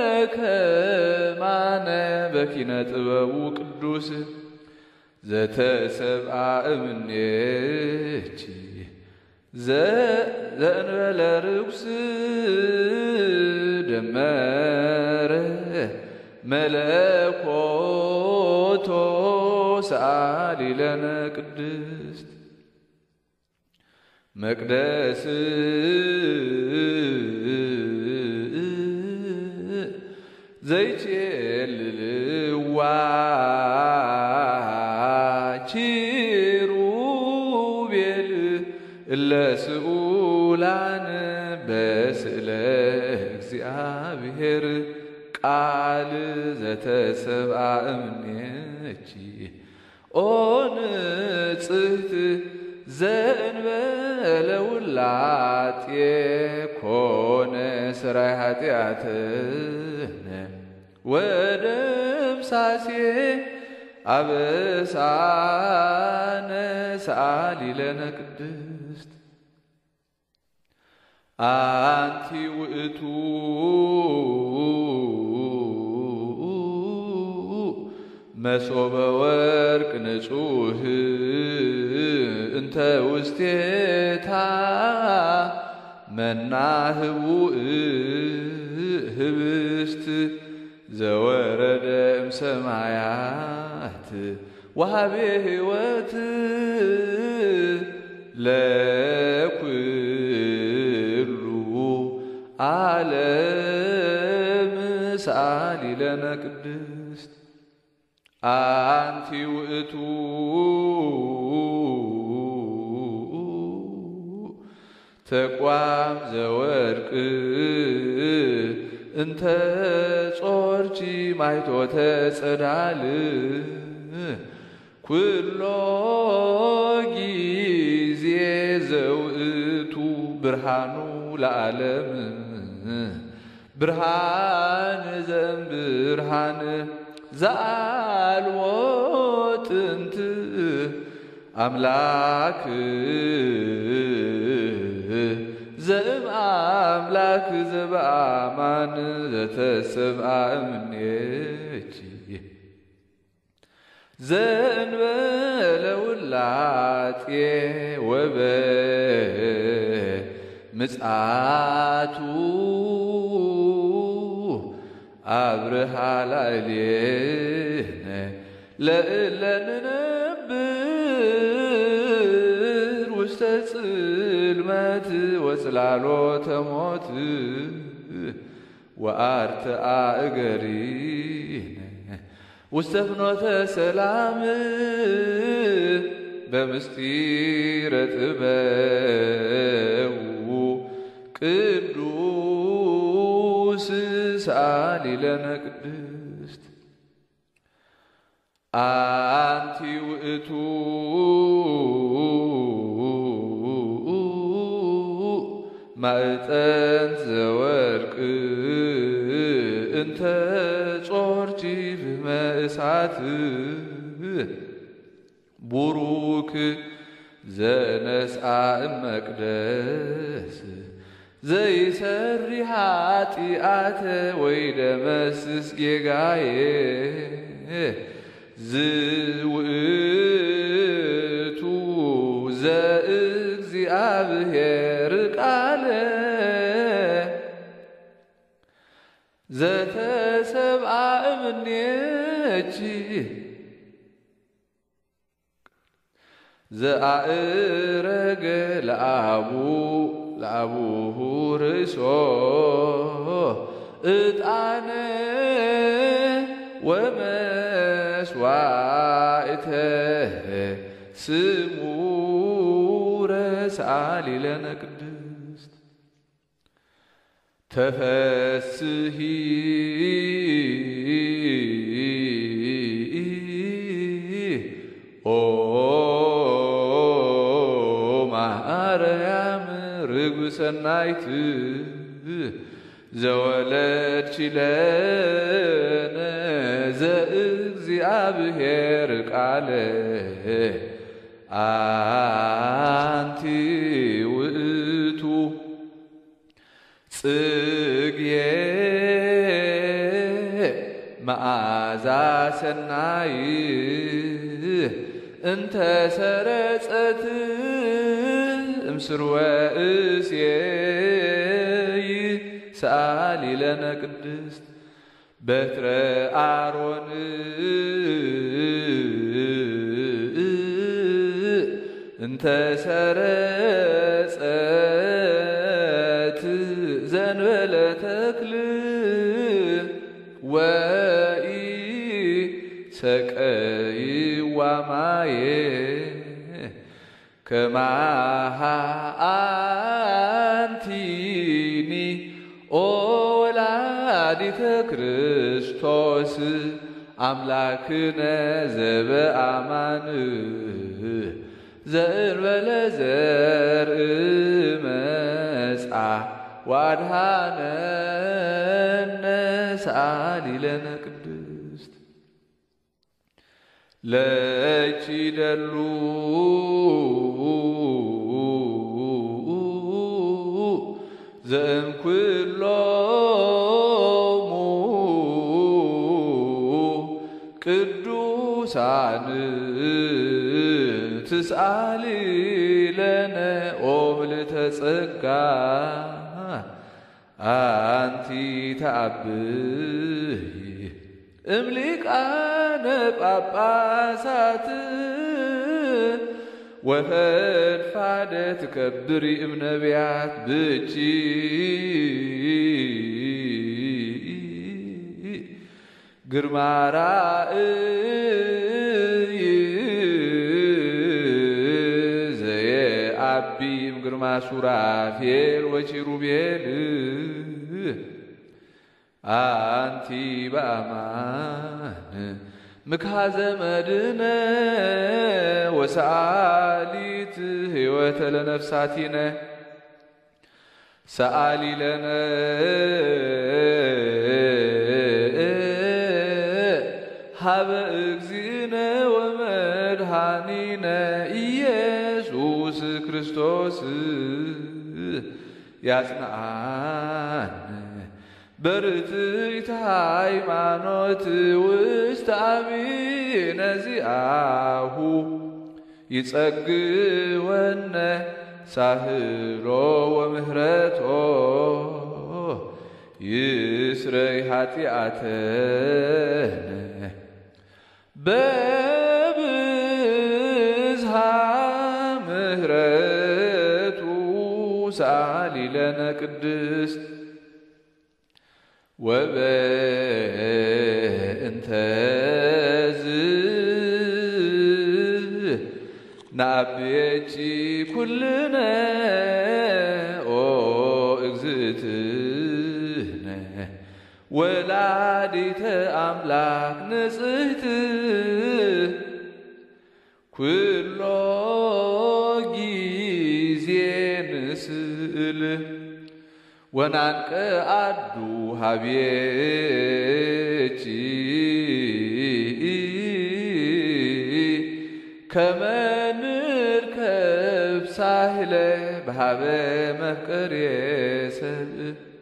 ከማነ በኪነ ጥበቡ ቅዱስ ዘተሰብአ እምኔኪ ዘእንበለ ርኩስ ደመረ መለኮቶ ሰአሊ ለነ ቅድስት መቅደስ ዘይቼልልዋ ኪሩቤል እለ እግዚአብሔር ቃል ዘተሰብአ እምኔኪ ኦ ንጽሕት ዘእንበለ ውላጤ ኮነ ሥራይ ኃጢአትነ ወደምሳሴ አበሳነ ሰአሊ ለነ ቅድስት አንቲ ውእቱ መሶበ ወርቅ ንጹሕ እንተ ውስቴታ መናህቡእ ህብስት ዘወረደ እምሰማያት ወሀቤ ሕይወት ለኩሉ ዓለም ሰአሊ ለነ ቅድስት አንቲ ውእቱ ተቋም ዘወርቅ እንተ ጾርቺ ማይቶተ ጸዳል ኩሎ ጊዜ ዘውእቱ ብርሃኑ ለዓለም ብርሃን ዘእምብርሃን ዘአልቦ ጥንት አምላክ ዘእም አምላክ ዘበአማን ዘተሰብአ እምኔኪ ዘእንበለ ውላጤ ወበምጽአቱ አብርሃ ላዕሌነ ለእለ ንነብር ውስተ ጽልመት ወጽላሎተ ሞት ወአርትአ እገሪነ ውስተ ፍኖተ ሰላም በምስጢረ ጥበቡ ቅዱስ ሰአሊ ለነ ቅድስት አንቲ ውእቱ ማዕጠንት ዘወርቅ እንተ ጾርቺ ፍህመ እሳት ቡሩክ ዘነስአ እመቅደስ ዘይሰሪ ኃጢአተ ወይደመስስ ጌጋዬ ዝውእቱ ዘእግዚአብሔር ቃለ ዘተሰብአ እምኔኪ ዘአእረገ ለአቡ ለአቡሁ ርእሶ ዕጣነ ወመስዋዕተ ስሙረ ሰአሊ ለነ ቅድስት ተፈስሒ ኦ ማርያም ርግብ ሰናይት ዘወለድኪ ለነ ዘእግዚአብሔር ቃለ አንቲ ውእቱ ጽጌ መዓዛ ሰናይ እንተ ሰረጸት እምስርወ እሴይ ሰአሊ ለነ ቅድስት በትረ አሮን እንተ ሰረጸት ዘንበለ ተክል ወኢ ሰቀይዋ ማየ ከማሃ አንቲኒ ኦ ወላዲተ ወላዲተ ክርስቶስ አምላክነ ዘበአማን ዘእንበለ ዘርእ መጻ ወአድኀነነ ሰአሊ ለነ ቅድስት ለኪ ደሉ ዘእምኩሎሙ ቅዱሳን ትስአሊ ለነ ኦ ምልዕተ ጸጋ አንቲ ተአብይ እምሊቃነ ጳጳሳት ወፈድፋደ ትከብሪ እምነቢያት ብቺ ግርማ ራእይ ዘየአቢ እምግርማ ሱራፌል ወኪሩቤል አንቲ በአማን ምክሐዘ መድኅነ ወሰአሊት ሕይወተ ለነፍሳቲነ ሰአሊ ለነ ሀበ እግዚእነ ወመድኃኒነ ኢየሱስ ክርስቶስ ያጽንዓነ በርትዕተ ሃይማኖት ውስተ አሚነ ዚአሁ ይጸግወነ ሳህሎ ወምህረቶ ይስረይ ኃጢአተነ በብዝሃ ምህረቱ ሰአሊ ለነ ቅድስት ወበእንተዝ ናብየኪ ኩልነ ኦ እግዝእትነ ወላዲተ አምላክ ንጽሕት ኩሎ ጊዜ ንስእል ወናንቀ አዱ ሀቤኪ ከመ ንርከብ ሳህለ በሀበ መፍቀሬ ሰብእ